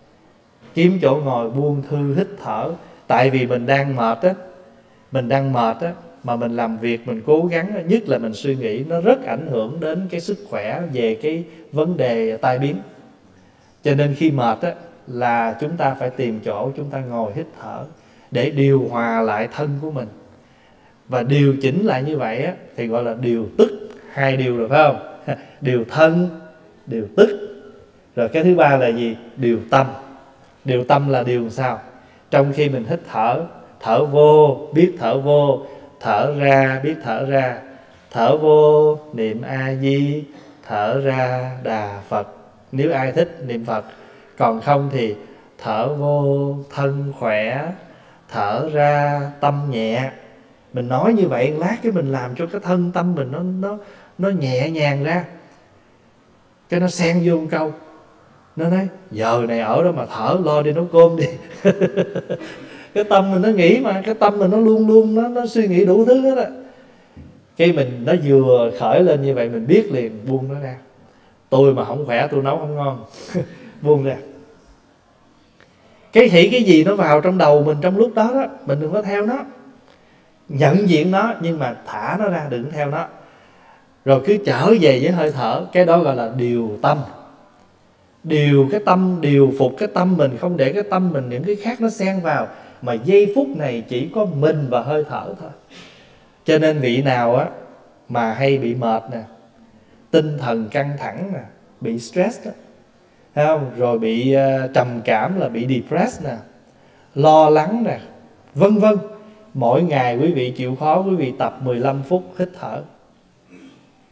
buông thư hít thở. Tại vì mình đang mệt á, mà mình làm việc, mình cố gắng, nhất là mình suy nghĩ, nó rất ảnh hưởng đến cái sức khỏe về cái vấn đề tai biến. Cho nên khi mệt á, là chúng ta phải tìm chỗ chúng ta ngồi hít thở để điều hòa lại thân của mình. Và điều chỉnh lại như vậy á, thì gọi là điều tức. Hai điều được phải không? Điều thân, điều tức. Rồi cái thứ ba là gì? Điều tâm. Điều tâm là điều sao? Trong khi mình hít thở, thở vô biết thở vô, thở ra biết thở ra. Thở vô niệm A Di, thở ra Đà Phật, nếu ai thích niệm Phật. Còn không thì thở vô thân khỏe, thở ra tâm nhẹ. Mình nói như vậy lát cái mình làm cho cái thân tâm mình nó nhẹ nhàng ra. Cái nó xen vô một câu, nó nói giờ này ở đó mà thở, lo đi nấu cơm đi. Cái tâm mình nó nghĩ mà, cái tâm mình nó luôn luôn nó suy nghĩ đủ thứ hết á. Cái mình nó vừa khởi lên như vậy mình biết liền, buông nó ra. Tôi mà không khỏe tôi nấu không ngon. Buông ra. Cái gì nó vào trong đầu mình trong lúc đó đó, mình đừng có theo nó. Nhận diện nó nhưng mà thả nó ra, đừng theo nó. Rồi cứ trở về với hơi thở. Cái đó gọi là điều tâm. Điều cái tâm, điều phục cái tâm mình, không để cái tâm mình những cái khác nó xen vào. Mà giây phút này chỉ có mình và hơi thở thôi. Cho nên vị nào á mà hay bị mệt nè, tinh thần căng thẳng nè, bị stress đó, thấy không? Rồi bị trầm cảm là bị depressed nè, lo lắng nè, vân vân. Mỗi ngày quý vị chịu khó, quý vị tập 15 phút hít thở.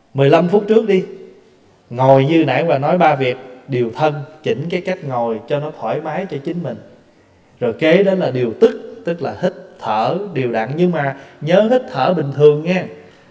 15 phút trước đi, ngồi như nãy bà nói 3 việc: điều thân, chỉnh cái cách ngồi cho nó thoải mái cho chính mình. Rồi kế đó là điều tức, tức là hít thở đều đặn. Nhưng mà nhớ hít thở bình thường nha.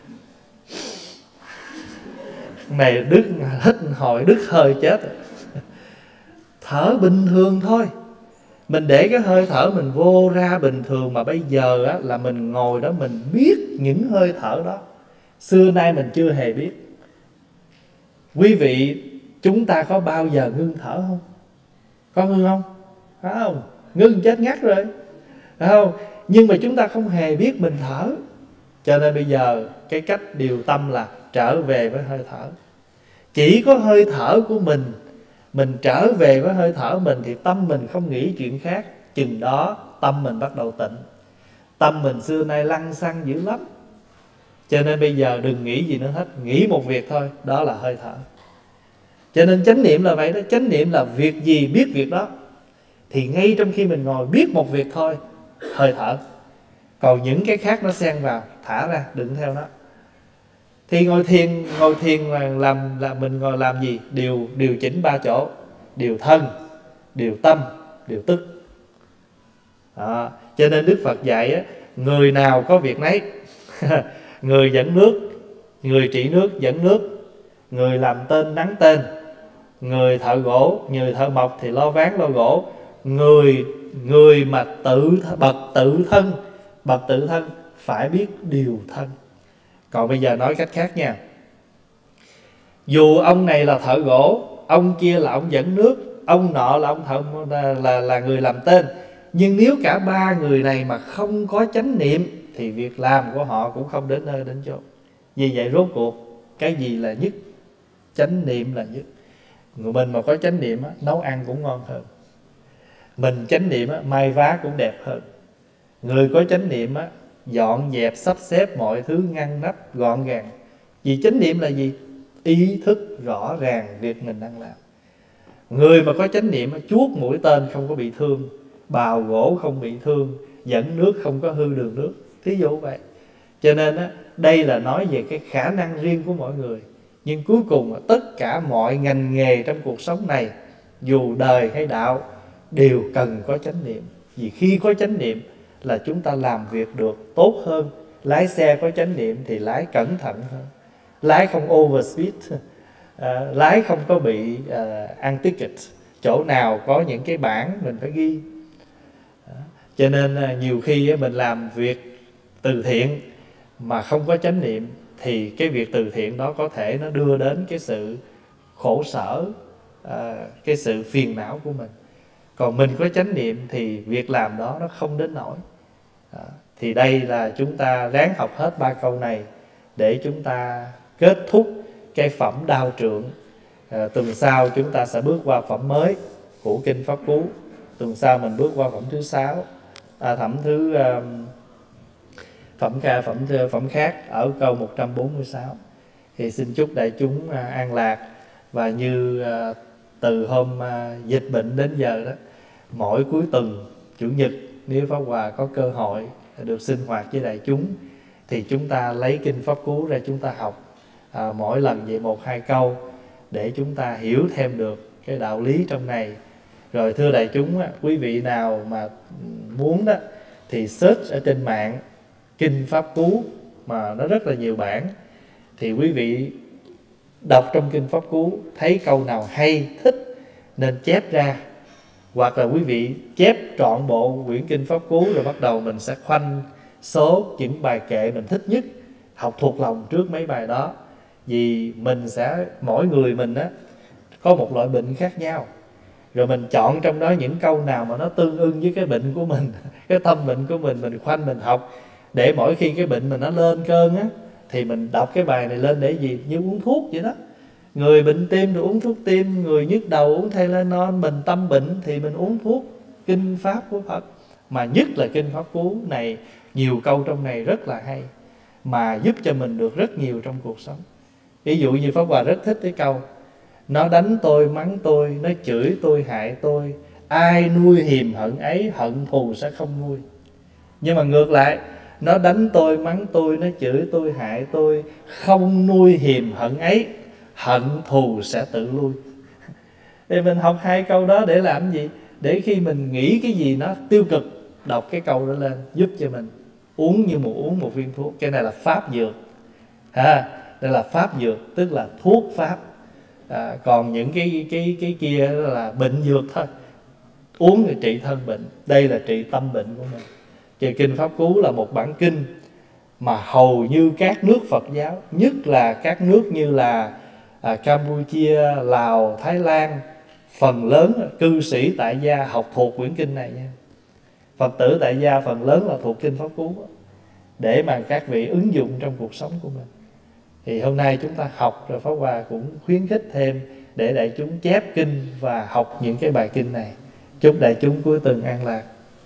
Này đứt, hít hồi đứt hơi chết. Thở bình thường thôi. Mình để cái hơi thở mình vô ra bình thường. Mà bây giờ á, là mình ngồi đó mình biết những hơi thở đó. Xưa nay mình chưa hề biết. Quý vị, chúng ta có bao giờ ngưng thở không? Có ngưng không? Phải không? Ngưng chết ngắt rồi, phải không? Nhưng mà chúng ta không hề biết mình thở. Cho nên bây giờ cái cách điều tâm là trở về với hơi thở. Chỉ có hơi thở của mình trở về với hơi thở mình thì tâm mình không nghĩ chuyện khác. Chừng đó tâm mình bắt đầu tịnh. Tâm mình xưa nay lăng xăng dữ lắm. Cho nên bây giờ đừng nghĩ gì nữa hết. Nghĩ một việc thôi, đó là hơi thở. Cho nên chánh niệm là vậy đó. Chánh niệm là việc gì biết việc đó. Thì ngay trong khi mình ngồi biết một việc thôi, hơi thở. Còn những cái khác nó xen vào, thả ra, đừng theo nó. Thì ngồi thiền là mình ngồi làm gì? Điều chỉnh 3 chỗ: điều thân, điều tâm, điều tức. Đó. Cho nên Đức Phật dạy á, người nào có việc nấy. Người dẫn nước, người trị nước dẫn nước, người làm tên nắng tên, người thợ gỗ, người thợ mộc thì lo ván lo gỗ. Người mà bậc tự thân phải biết điều thân. Còn bây giờ nói cách khác nha. Dù ông này là thợ gỗ, ông kia là ông dẫn nước, ông nọ là ông thợ là người làm tên, nhưng nếu cả 3 người này mà không có chánh niệm thì việc làm của họ cũng không đến nơi đến chốn. Vì vậy rốt cuộc cái gì là nhất? Chánh niệm là nhất. Người mình mà có chánh niệm á, nấu ăn cũng ngon hơn. Mình chánh niệm á, may vá cũng đẹp hơn. Người có chánh niệm á, dọn dẹp sắp xếp mọi thứ ngăn nắp gọn gàng. Vì chánh niệm là gì? Ý thức rõ ràng việc mình đang làm. Người mà có chánh niệm á, chuốt mũi tên không có bị thương, bào gỗ không bị thương, dẫn nước không có hư đường nước. Thí dụ vậy. Cho nên á, đây là nói về cái khả năng riêng của mỗi người. Nhưng cuối cùng tất cả mọi ngành nghề trong cuộc sống này, dù đời hay đạo, đều cần có chánh niệm. Vì khi có chánh niệm là chúng ta làm việc được tốt hơn. Lái xe có chánh niệm thì lái cẩn thận hơn, lái không overspeed, lái không có bị ăn ticket. Chỗ nào có những cái bảng mình phải ghi. Cho nên nhiều khi mình làm việc từ thiện mà không có chánh niệm thì cái việc từ thiện đó có thể nó đưa đến cái sự khổ sở, cái sự phiền não của mình. Còn mình có chánh niệm thì việc làm đó nó không đến nỗi. Thì đây là chúng ta ráng học hết 3 câu này để chúng ta kết thúc cái phẩm Đao Trượng. Tuần sau chúng ta sẽ bước qua phẩm mới của Kinh Pháp Cú. Tuần sau mình bước qua phẩm thứ 6, phẩm khác ở câu 146. Thì xin chúc đại chúng an lạc. Và như từ hôm dịch bệnh đến giờ đó, mỗi cuối tuần Chủ nhật nếu Pháp Hòa có cơ hội được sinh hoạt với đại chúng thì chúng ta lấy Kinh Pháp Cú ra chúng ta học, mỗi lần vậy 1-2 câu để chúng ta hiểu thêm được cái đạo lý trong này. Rồi thưa đại chúng, quý vị nào mà muốn đó thì search ở trên mạng Kinh Pháp Cú mà nó rất là nhiều bản. Thì quý vị đọc trong Kinh Pháp Cú thấy câu nào hay, thích nên chép ra. Hoặc là quý vị chép trọn bộ quyển Kinh Pháp Cú rồi bắt đầu mình sẽ khoanh số những bài kệ mình thích nhất, học thuộc lòng trước mấy bài đó. Vì mỗi người mình á có một loại bệnh khác nhau, rồi mình chọn trong đó những câu nào mà nó tương ưng với cái bệnh của mình, cái tâm bệnh của mình khoanh mình học. Để mỗi khi cái bệnh mình nó lên cơn á thì mình đọc cái bài này lên để gì? Như uống thuốc vậy đó. Người bệnh tim thì uống thuốc tim, người nhức đầu uống Tylenol, mình tâm bệnh thì mình uống thuốc Kinh Pháp của Phật. Mà nhất là Kinh Pháp Cú này, nhiều câu trong này rất là hay, mà giúp cho mình được rất nhiều trong cuộc sống. Ví dụ như Pháp Hòa rất thích cái câu: nó đánh tôi, mắng tôi, nó chửi tôi, hại tôi, ai nuôi hiềm hận ấy, hận thù sẽ không nguôi. Nhưng mà ngược lại, Nó đánh tôi, mắng tôi, nó chửi tôi, hại tôi, không nuôi hiềm hận ấy, hận thù sẽ tự lui. Thì mình học hai câu đó để làm gì? Để khi mình nghĩ cái gì nó tiêu cực, đọc cái câu đó lên, giúp cho mình uống như uống một viên thuốc. Cái này là pháp dược đây là pháp dược, tức là thuốc pháp. Còn những cái kia là bệnh dược thôi, uống để trị thân bệnh. Đây là trị tâm bệnh của mình. Thì kinh Pháp Cú là một bản kinh mà hầu như các nước Phật giáo, nhất là các nước như là Campuchia, Lào, Thái Lan, phần lớn cư sĩ tại gia học thuộc quyển kinh này nha. Phật tử tại gia phần lớn là thuộc kinh Pháp Cú, để mà các vị ứng dụng trong cuộc sống của mình. Thì hôm nay chúng ta học rồi, Pháp Hòa cũng khuyến khích thêm để đại chúng chép kinh và học những cái bài kinh này. Chúc đại chúng cuối tuần an lạc.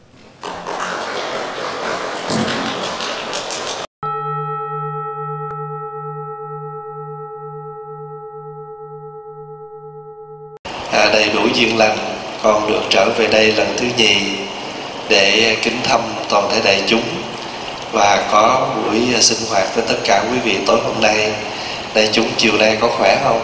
Đầy đủ duyên lành, con được trở về đây lần thứ nhì để kính thăm toàn thể đại chúng và có buổi sinh hoạt với tất cả quý vị tối hôm nay. Đại chúng chiều nay có khỏe không?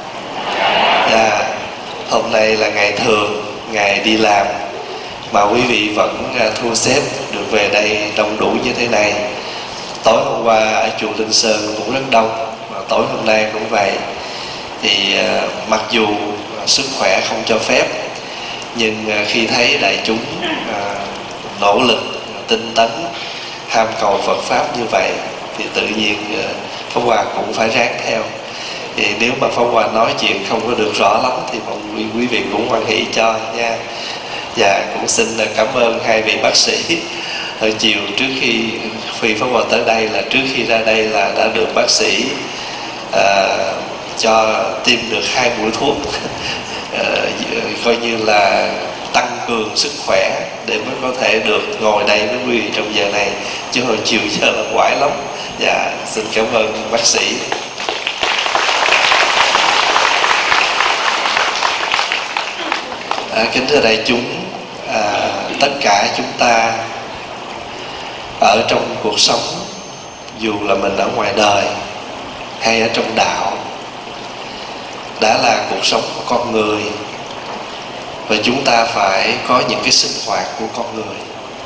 Hôm nay là ngày thường, ngày đi làm, mà quý vị vẫn thu xếp được về đây đông đủ như thế này. Tối hôm qua ở chùa Linh Sơn cũng rất đông, mà tối hôm nay cũng vậy. Thì mặc dù sức khỏe không cho phép, nhưng khi thấy đại chúng nỗ lực, tinh tấn, ham cầu Phật Pháp như vậy, thì tự nhiên Pháp Hòa cũng phải ráng theo. Thì nếu mà Pháp Hòa nói chuyện không có được rõ lắm thì mong quý vị cũng hoan hỷ cho nha. Và cũng xin cảm ơn hai vị bác sĩ. Hồi chiều trước khi Pháp Hòa tới đây, là trước khi ra đây là đã được bác sĩ cho tiêm được 2 mũi thuốc, coi như là tăng cường sức khỏe để mới có thể được ngồi đây với quý vị trong giờ này, chứ hồi chiều giờ là quải lắm. Dạ, xin cảm ơn bác sĩ. Kính thưa đại chúng, tất cả chúng ta ở trong cuộc sống, dù là mình ở ngoài đời hay ở trong đạo, đã là cuộc sống của con người, và chúng ta phải có những cái sinh hoạt của con người.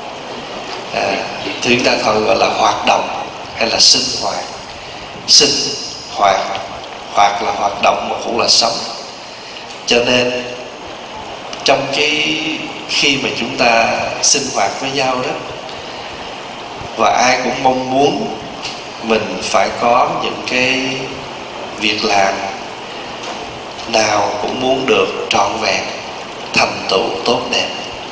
Thì chúng ta thường gọi là hoạt động hay là sinh hoạt. Sinh hoạt, hoạt là hoạt động mà cũng là sống. Cho nên trong khi mà chúng ta sinh hoạt với nhau đó, và ai cũng mong muốn mình phải có những cái việc làm nào cũng muốn được trọn vẹn, thành tựu tốt đẹp.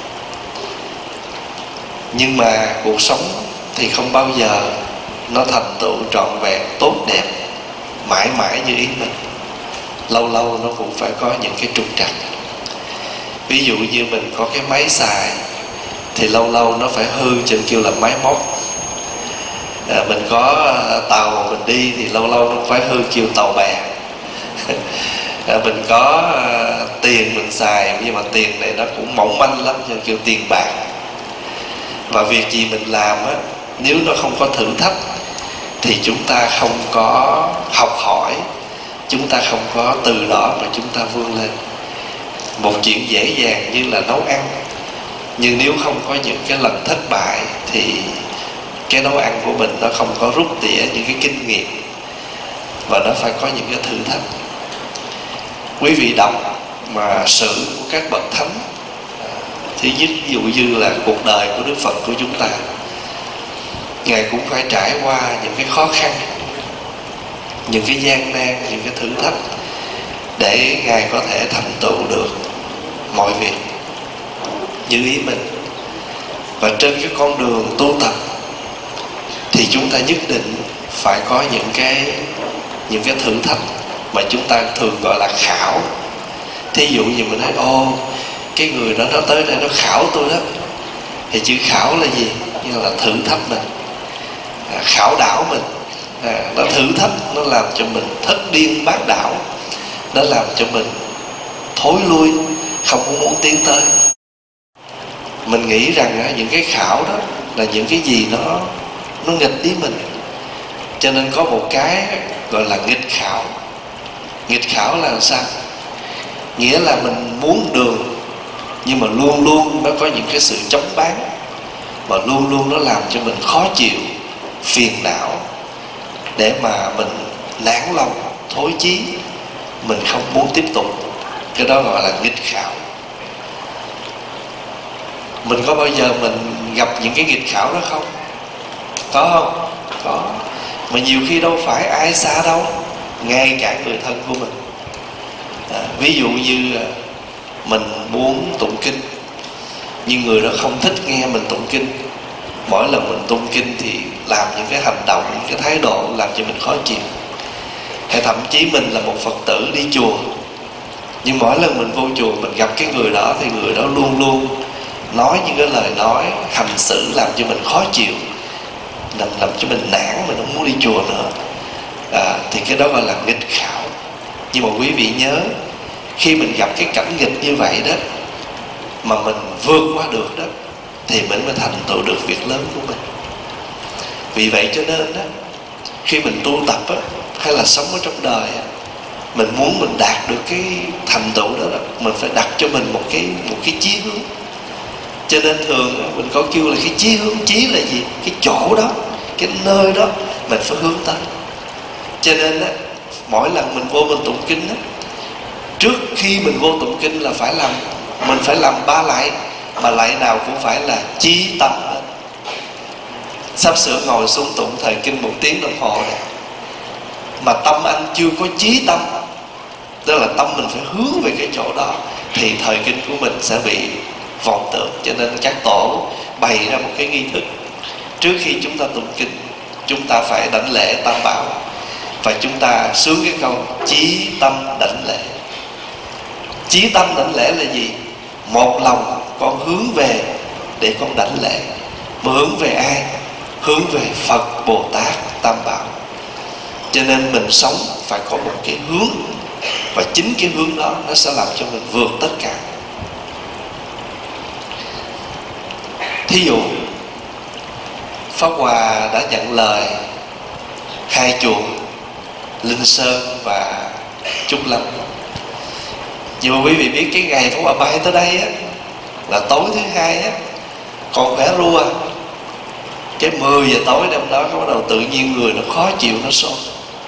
Nhưng mà cuộc sống thì không bao giờ nó thành tựu trọn vẹn tốt đẹp mãi mãi như ý mình. Lâu lâu nó cũng phải có những cái trục trặc. Ví dụ như mình có cái máy xài thì lâu lâu nó phải hư, cho kêu là máy móc. Mình có tàu mình đi thì lâu lâu nó phải hư, kêu tàu bè. Mình có tiền mình xài, nhưng mà tiền này nó cũng mỏng manh lắm, cho kêu tiền bạc. Và việc gì mình làm á, nếu nó không có thử thách thì chúng ta không có học hỏi, chúng ta không có từ đó mà chúng ta vươn lên. Một chuyện dễ dàng như là nấu ăn, nhưng nếu không có những cái lần thất bại thì cái nấu ăn của mình nó không có rút tỉa những cái kinh nghiệm, và nó phải có những cái thử thách. Quý vị đọc mà sử của các bậc thánh, thứ nhất ví dụ như là cuộc đời của Đức Phật của chúng ta, Ngài cũng phải trải qua những cái khó khăn, những cái gian nan, những cái thử thách để Ngài có thể thành tựu được mọi việc như ý mình. Và trên cái con đường tu tập thì chúng ta nhất định phải có những cái thử thách mà chúng ta thường gọi là khảo. Thí dụ như mình nói cái người đó nó tới đây nó khảo tôi đó, thì chữ khảo là gì? Như là thử thách mình, khảo đảo mình. Nó thử thách, nó làm cho mình thất điên bát đảo, nó làm cho mình thối lui, không có muốn tiến tới. Mình nghĩ rằng những cái khảo đó là những cái gì nó nghịch ý mình. Cho nên có một cái gọi là nghịch khảo. Nghịch khảo là sao? Nghĩa là mình muốn đường, nhưng mà luôn luôn nó có những cái sự chống bán, mà luôn luôn nó làm cho mình khó chịu, phiền não, để mà mình nản lòng, thối chí, mình không muốn tiếp tục. Cái đó gọi là nghịch khảo. Mình có bao giờ mình gặp những cái nghịch khảo đó không? Có không? Có. Mà nhiều khi đâu phải ai xa đâu, ngay cả người thân của mình. Ví dụ như mình muốn tụng kinh, nhưng người đó không thích nghe mình tụng kinh. Mỗi lần mình tụng kinh thì làm những cái hành động, những cái thái độ làm cho mình khó chịu. Hay thậm chí mình là một Phật tử đi chùa, nhưng mỗi lần mình vô chùa mình gặp cái người đó, thì người đó luôn luôn nói những cái lời nói, hành xử làm cho mình khó chịu, làm cho mình nản, mình không muốn đi chùa nữa. Thì cái đó gọi là nghịch khảo. Nhưng mà quý vị nhớ, khi mình gặp cái cảnh nghịch như vậy đó, mà mình vượt qua được đó, thì mình mới thành tựu được việc lớn của mình. Vì vậy cho nên đó, khi mình tu tập á, hay là sống ở trong đời á, mình muốn mình đạt được cái thành tựu đó, mình phải đặt cho mình một cái chí hướng. Cho nên thường mình có kêu là cái chí hướng. Chí là gì? Cái chỗ đó, cái nơi đó mình phải hướng tới. Cho nên á, mỗi lần mình vô mình tụng kinh á, trước khi mình vô tụng kinh là mình phải làm 3 lạy, mà lạy nào cũng phải là chí tâm hết. Sắp sửa ngồi xuống tụng thời kinh 1 tiếng đồng hồ này, mà tâm anh chưa có chí tâm, tức là tâm mình phải hướng về cái chỗ đó, thì thời kinh của mình sẽ bị vọng tưởng. Cho nên các tổ bày ra một cái nghi thức. Trước khi chúng ta tụng kinh, chúng ta phải đảnh lễ Tam Bảo, và chúng ta sướng cái câu chí tâm đảnh lễ. Chí tâm đảnh lễ là gì? Một lòng con hướng về để con đảnh lễ. Mà hướng về ai? Hướng về Phật, Bồ Tát, Tam Bảo. Cho nên mình sống phải có một cái hướng, và chính cái hướng đó nó sẽ làm cho mình vượt tất cả. Thí dụ Pháp Hòa đã nhận lời 2 chùa Linh Sơn và Trúc Lâm. Nhưng mà quý vị biết cái ngày Pháp Hòa bay tới đây á, là tối thứ 2 á, còn khỏe rua. Cái 10 giờ tối đêm đó nó bắt đầu tự nhiên người nó khó chịu, nó sốt.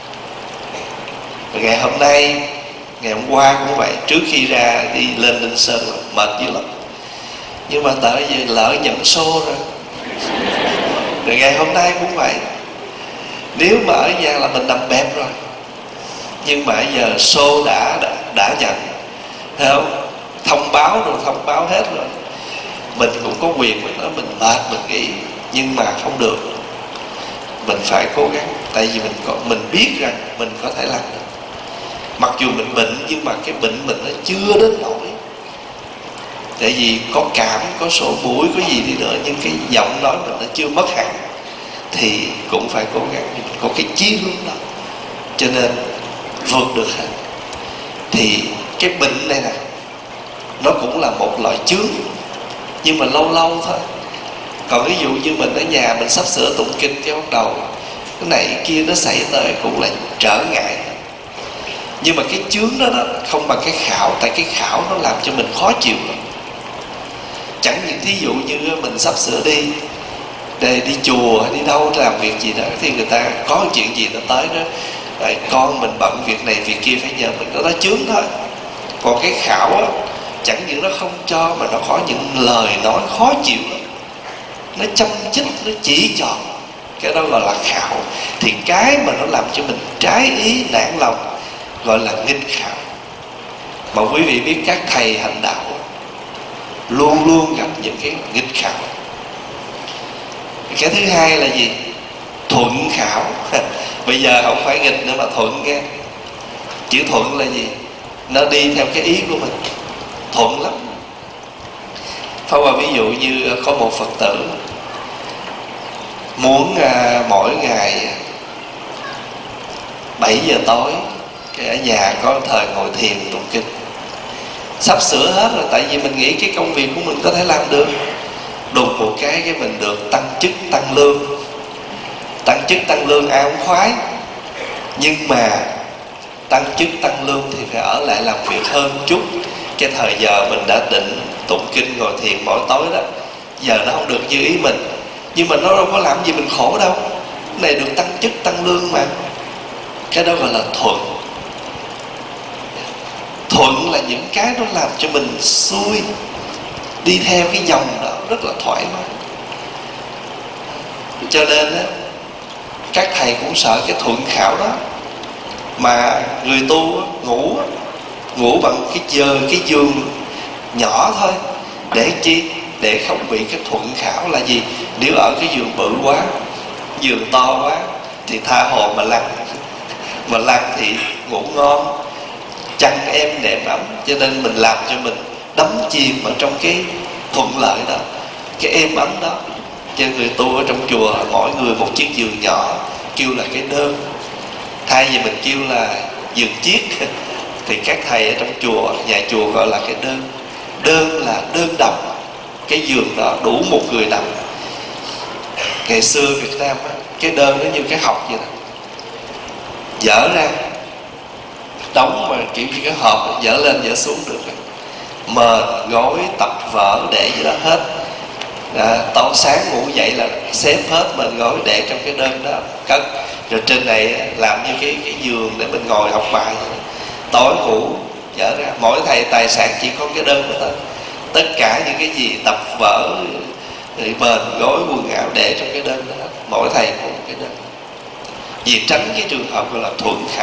Và ngày hôm nay, ngày hôm qua cũng vậy, trước khi ra đi lên Linh Sơn là mệt dữ lắm. Nhưng mà tại vì lỡ nhận xô rồi. Rồi ngày hôm nay cũng vậy. Nếu mà ở nhà là mình nằm bẹp rồi, nhưng mà bây giờ xô đã nhận, thấy không? Thông báo rồi, thông báo hết rồi. Mình cũng có quyền mình nói mình mệt, mình nghỉ, nhưng mà không được. Mình phải cố gắng, tại vì mình biết rằng mình có thể làm được. Mặc dù mình bệnh, nhưng mà cái bệnh mình nó chưa đến nỗi. Tại vì có cảm, có sổ mũi, có gì đi nữa, nhưng cái giọng nói mình nó chưa mất hẳn, thì cũng phải cố gắng, mình có cái chí hướng đó, cho nên vượt được hết. Thì cái bệnh này nè, nó cũng là một loại chướng, nhưng mà lâu lâu thôi. Còn ví dụ như mình ở nhà, mình sắp sửa tụng kinh, cái bắt đầu cái này kia nó xảy tới cũng là trở ngại. Nhưng mà cái chướng đó không bằng cái khảo, tại cái khảo nó làm cho mình khó chịu lắm. Chẳng những thí dụ như mình sắp sửa đi chùa hay đi đâu làm việc gì đó, thì người ta có chuyện gì nó tới đó, rồi con mình bận việc này việc kia phải nhờ mình, đó chướng thôi. Còn cái khảo á, chẳng những nó không cho, mà nó có những lời nói khó chịu lắm. Nó châm chích, nó chỉ trỏ. Cái đó gọi là khảo. Thì cái mà nó làm cho mình trái ý, nản lòng gọi là nghịch khảo. Mà quý vị biết các thầy hành đạo luôn luôn gặp những cái nghịch khảo. Cái thứ hai là gì? Thuận khảo. Bây giờ không phải nghịch nữa mà thuận nghe. Chữ thuận là gì? Nó đi theo cái ý của mình, thuận lắm. Pháp Hòa ví dụ như có một Phật tử muốn mỗi ngày 7 giờ tối ở nhà có thời ngồi thiền tụng kinh. Sắp sửa hết rồi, tại vì mình nghĩ cái công việc của mình có thể làm được. Đùng một cái mình được tăng chức, tăng lương. Tăng chức tăng lương ai cũng khoái, nhưng mà tăng chức tăng lương thì phải ở lại làm việc hơn chút. Cái thời giờ mình đã định tụng kinh ngồi thiền mỗi tối đó, giờ nó không được như ý mình, nhưng mà nó đâu có làm gì mình khổ đâu. Cái này được tăng chức tăng lương mà. Cái đó gọi là thuận. Thuận là những cái nó làm cho mình xuôi, đi theo cái dòng đó rất là thoải mái. Cho nên á, các thầy cũng sợ cái thuận khảo đó. Mà người tu ngủ bằng cái giường nhỏ thôi. Để chi? Để không bị cái thuận khảo là gì? Nếu ở cái giường bự quá, giường to quá thì tha hồ mà lăn. Mà lăn thì ngủ ngon, chăn êm đệm ấm. Cho nên mình làm cho mình đắm chìm ở trong cái thuận lợi đó, cái êm ấm đó. Cho người tu ở trong chùa, mỗi người một chiếc giường nhỏ, kêu là cái đơn. Thay vì mình kêu là giường chiếc thì các thầy ở trong chùa, nhà chùa gọi là cái đơn. Đơn là đơn độc. Cái giường đó đủ một người nằm. Ngày xưa Việt Nam á, cái đơn nó như cái hộc vậy đó, dở ra đóng mà kiểu như cái hộp, dở lên dở xuống được. Mền gối tập vở để gì đó hết. Tối sáng ngủ dậy là xếp hết mền gối để trong cái đơn đó cất. Rồi trên này làm như cái giường để mình ngồi học bài. Tối ngủ dở ra, mỗi thầy tài sản chỉ có cái đơn đó thôi. Tất cả những cái gì tập vở, mền gối quần áo để trong cái đơn đó. Mỗi thầy có một cái đơn, vì tránh cái trường hợp gọi là thuận khảo.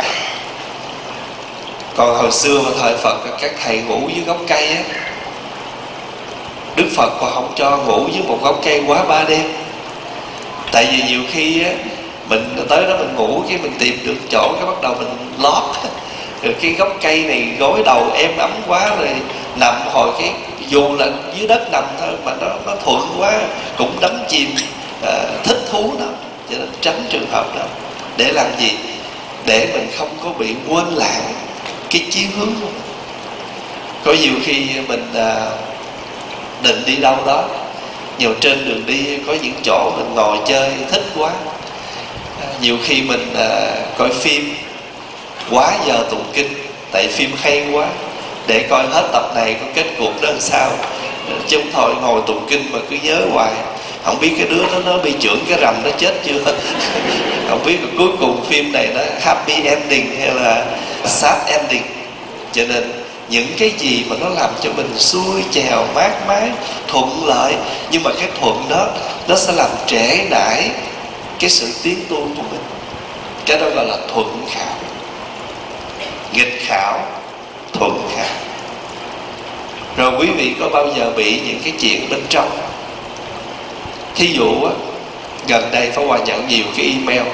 Còn hồi xưa mà thời Phật, các thầy ngủ dưới gốc cây á, Đức Phật còn không cho ngủ dưới một gốc cây quá 3 đêm. Tại vì nhiều khi á, mình tới đó mình ngủ, cái mình tìm được chỗ, cái bắt đầu mình lót. Rồi cái gốc cây này gối đầu êm ấm quá, rồi nằm hồi cái dù là dưới đất nằm thôi mà nó thuận quá, cũng đắm chìm, thích thú đó. Cho nên tránh trường hợp đó. Để làm gì? Để mình không có bị quên lãng cái chí hướng của mình. Có nhiều khi mình định đi đâu đó, nhiều trên đường đi có những chỗ mình ngồi chơi thích quá. Nhiều khi mình coi phim quá giờ tụng kinh, tại phim hay quá, để coi hết tập này có kết cục đó làm sao. Chứ không thôi ngồi tụng kinh mà cứ nhớ hoài, không biết cái đứa đó nó bị chưởng cái rằm nó chết chưa. Không biết cuối cùng phim này nó happy ending hay là sad ending. Cho nên những cái gì mà nó làm cho mình xuôi chèo mát mái, thuận lợi, nhưng mà cái thuận đó nó sẽ làm trễ nải cái sự tiến tu của mình. Cái đó gọi là thuận khảo. Nghịch khảo, thuận khảo. Rồi quý vị có bao giờ bị những cái chuyện bên trong? Thí dụ á, gần đây Pháp Hòa nhận nhiều cái email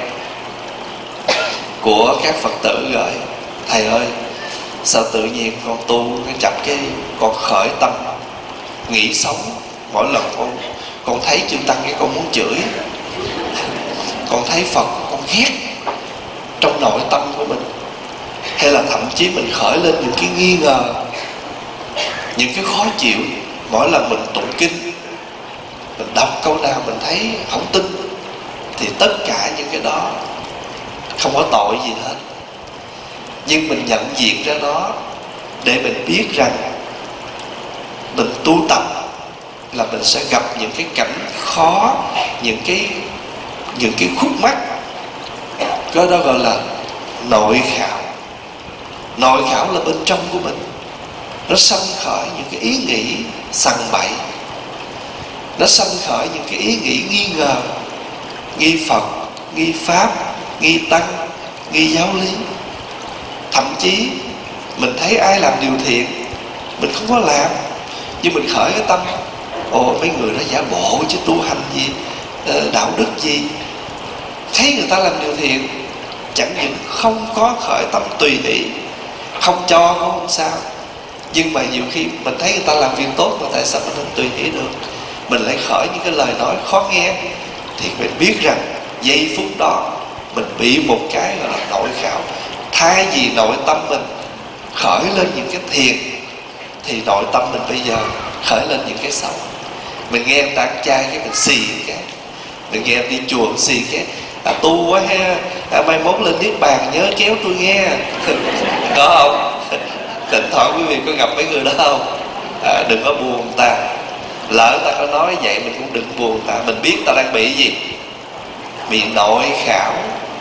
của các Phật tử gửi: thầy ơi, sao tự nhiên con tu cái chập cái con khởi tâm nghĩ sống, mỗi lần con thấy chư tăng cái con muốn chửi, con thấy Phật con ghét trong nội tâm của mình, hay là thậm chí mình khởi lên những cái nghi ngờ, những cái khó chịu. Mỗi lần mình tụng kinh, mình đọc câu nào mình thấy không tin, thì tất cả những cái đó không có tội gì hết. Nhưng mình nhận diện ra nó để mình biết rằng mình tu tập là mình sẽ gặp những cái cảnh khó, những cái khúc mắc. Cái đó gọi là nội khảo. Nội khảo là bên trong của mình, nó sanh khởi những cái ý nghĩ sằng bậy, nó sanh khởi những cái ý nghĩ nghi ngờ, nghi Phật, nghi Pháp, nghi Tăng, nghi giáo lý. Thậm chí mình thấy ai làm điều thiện mình không có làm, nhưng mình khởi cái tâm: ồ, mấy người đó giả bộ chứ tu hành gì, đạo đức gì. Thấy người ta làm điều thiện, chẳng những không có khởi tâm tùy hỷ, không cho cũng không sao, nhưng mà nhiều khi mình thấy người ta làm việc tốt mà tại sao mình không tùy hỷ được, mình lại khởi những cái lời nói khó nghe. Thì mình biết rằng giây phút đó mình bị một cái gọi là nội khảo. Thay vì nội tâm mình khởi lên những cái thiện, thì nội tâm mình bây giờ khởi lên những cái xấu. Mình nghe người ta ăn chay cái mình xì cái, mình nghe đi chùa xì cái, Tu quá ha, mai mốt lên niết bàn nhớ kéo tôi nghe. Có không? Thỉnh thoảng quý vị có gặp mấy người đó không? Đừng có buồn người ta. Lỡ ta có nói vậy mình cũng đừng buồn người ta. Mình biết ta đang bị gì? Bị nội khảo.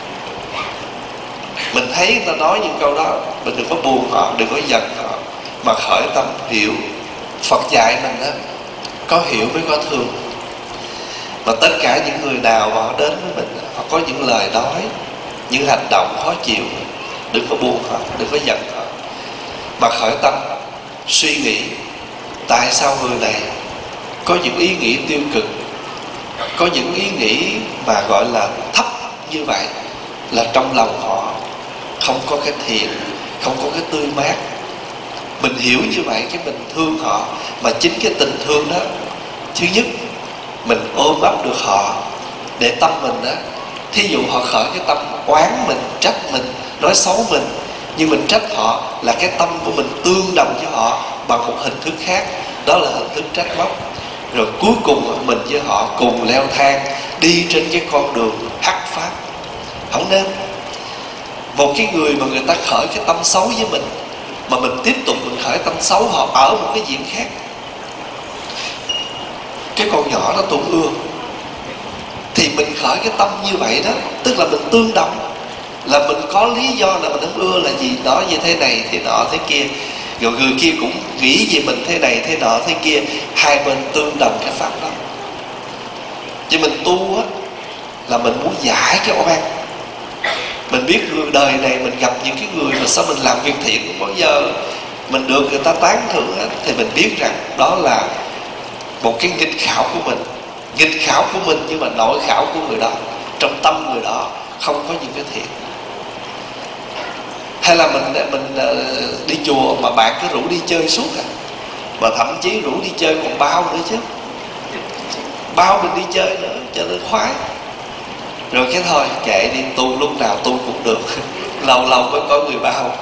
Mình thấy người ta nói những câu đó, mình đừng có buồn họ, đừng có giận họ, mà khởi tâm hiểu. Phật dạy mình đó, có hiểu mới có thương. Mà tất cả những người nào mà họ đến với mình, họ có những lời nói, những hành động khó chịu, đừng có buồn họ, đừng có giận họ, mà khởi tâm suy nghĩ tại sao người này có những ý nghĩ tiêu cực, có những ý nghĩ mà gọi là thấp như vậy, là trong lòng họ không có cái thiện, không có cái tươi mát. Mình hiểu như vậy cái mình thương họ. Mà chính cái tình thương đó, thứ nhất mình ôm ấp được họ, để tâm mình đó, thí dụ họ khởi cái tâm oán mình, trách mình, nói xấu mình, nhưng mình trách họ là cái tâm của mình tương đồng với họ bằng một hình thức khác, đó là hình thức trách móc. Rồi cuối cùng mình với họ cùng leo thang đi trên cái con đường hắc pháp. Không nên. Một cái người mà người ta khởi cái tâm xấu với mình, mà mình tiếp tục mình khởi tâm xấu họ ở một cái diện khác. Cái con nhỏ nó tổn ưa, thì mình khởi cái tâm như vậy đó, tức là mình tương đồng, là mình có lý do là mình không ưa là gì, đó như thế này, thế nọ, thế kia. Rồi người kia cũng nghĩ về mình thế này, thế nọ, thế kia. Hai bên tương đồng cái pháp đó. Chứ mình tu á, là mình muốn giải cái oan. Mình biết người đời này mình gặp những cái người mà sao mình làm việc thiện không bao giờ mình được người ta tán thưởng hết, thì mình biết rằng đó là một cái nghịch khảo của mình. Nghịch khảo của mình nhưng mà nội khảo của người đó. Trong tâm người đó không có những cái thiện. Hay là mình đi chùa mà bạn cứ rủ đi chơi suốt mà thậm chí rủ đi chơi còn bao nữa chứ, bao mình đi chơi nữa cho nên khoái. Rồi cái thôi kệ đi, tu lúc nào tu cũng được. Lâu lâu mới có người bao.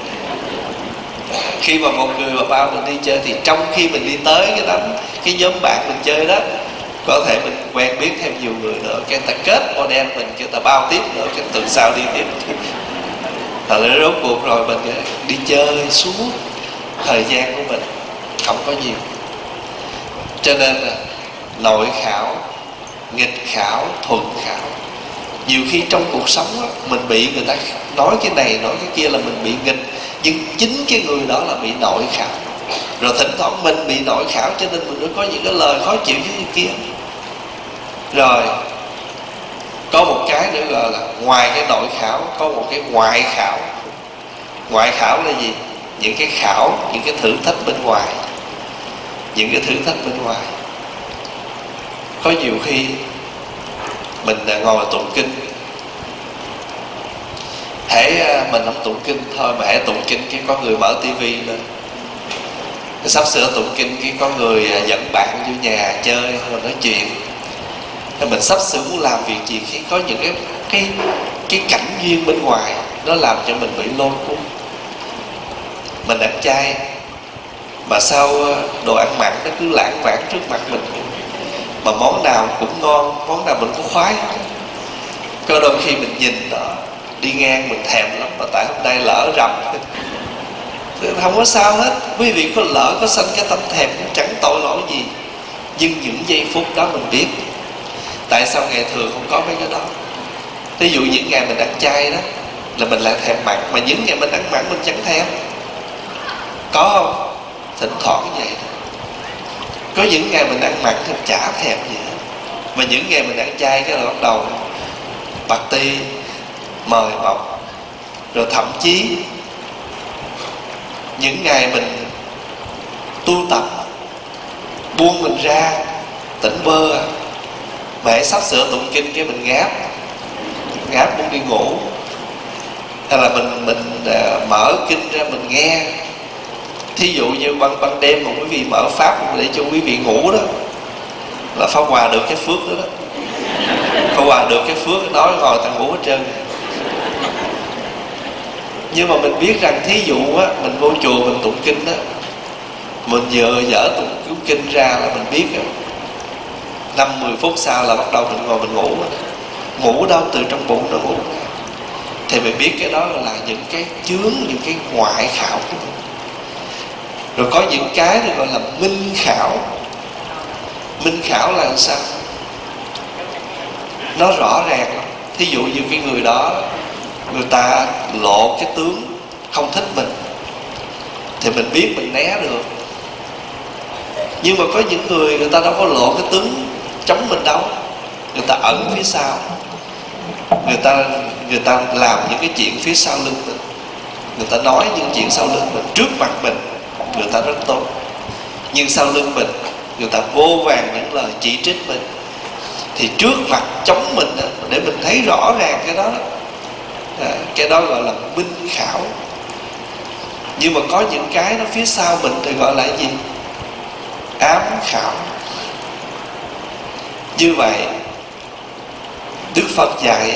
Khi mà một người mà bao mình đi chơi, thì trong khi mình đi tới cái nhóm bạn mình chơi đó, có thể mình quen biết thêm nhiều người nữa, cái người ta kết model mình, cái người ta bao tiếp nữa, cái tuần sau đi tiếp. Thật ra rốt cuộc rồi mình đi chơi suốt, thời gian của mình không có nhiều. Cho nên là nội khảo, nghịch khảo, thuận khảo. Nhiều khi trong cuộc sống đó, mình bị người ta nói cái này, nói cái kia là mình bị nghịch. Nhưng chính cái người đó là bị nội khảo. Rồi thỉnh thoảng mình bị nội khảo, cho nên mình mới có những cái lời khó chịu với người kia. Rồi có một cái nữa gọi là ngoài cái nội khảo, có một cái ngoại khảo. Ngoại khảo là gì? Những cái khảo, những cái thử thách bên ngoài. Những cái thử thách bên ngoài. Có nhiều khi mình ngồi tụng kinh, hễ mình không tụng kinh thôi, mà hễ tụng kinh cái có người mở tivi lên, sắp sửa tụng kinh cái có người dẫn bạn vô nhà chơi rồi nói chuyện. Mình sắp sửa muốn làm việc gì, khi có những cái cảnh duyên bên ngoài nó làm cho mình bị lôi cuốn. Mình ăn chay mà sao đồ ăn mặn nó cứ lãng vãng trước mặt mình, mà món nào cũng ngon, món nào mình cũng khoái. Có đôi khi mình nhìn đó, đi ngang mình thèm lắm, mà tại hôm nay lỡ rầm không có sao hết. Quý vị có lỡ có sanh cái tâm thèm cũng chẳng tội lỗi gì. Nhưng những giây phút đó mình biết tại sao ngày thường không có mấy cái đó. Ví dụ những ngày mình ăn chay đó là mình lại thèm mặn, mà những ngày mình ăn mặn mình chẳng thèm. Có không? Thỉnh thoảng vậy đó. Có những ngày mình ăn mặn thì chả thèm gì hết, mà những ngày mình ăn chay cái là bắt đầu party, mời mọc. Rồi thậm chí những ngày mình tu tập, buông mình ra tỉnh bơ, mẹ sắp sửa tụng kinh cái mình ngáp muốn đi ngủ. Hay là mình mở kinh ra mình nghe. Thí dụ như ban đêm mà quý vị mở pháp để cho quý vị ngủ đó, là Pháp Hòa được cái phước đó, Pháp Hòa được cái phước nói ngồi thằng ngủ hết trơn. Nhưng mà mình biết rằng thí dụ á, mình vô chùa mình tụng kinh á, mình vừa dở tụng kinh ra là mình biết 5-10 phút sau là bắt đầu mình ngồi mình ngủ. ngủ đâu? Từ trong bụng nó ngủ. Thì mình biết cái đó là những cái chướng, những cái ngoại khảo của mình. Rồi có những cái thì gọi là minh khảo. Minh khảo là sao? Nó rõ ràng lắm. Thí dụ như cái người đó, người ta lộ cái tướng không thích mình, thì mình biết mình né được. Nhưng mà có những người, người ta đâu có lộ cái tướng chống mình đâu. Người ta ẩn phía sau, người ta làm những cái chuyện phía sau lưng mình, người ta nói những chuyện sau lưng mình. Trước mặt mình người ta rất tốt, nhưng sau lưng mình người ta vô vàn những lời chỉ trích mình. Thì trước mặt chống mình đó, để mình thấy rõ ràng cái đó gọi là minh khảo. Nhưng mà có những cái nó phía sau mình thì gọi là cái gì? Ám khảo. Như vậy Đức Phật dạy,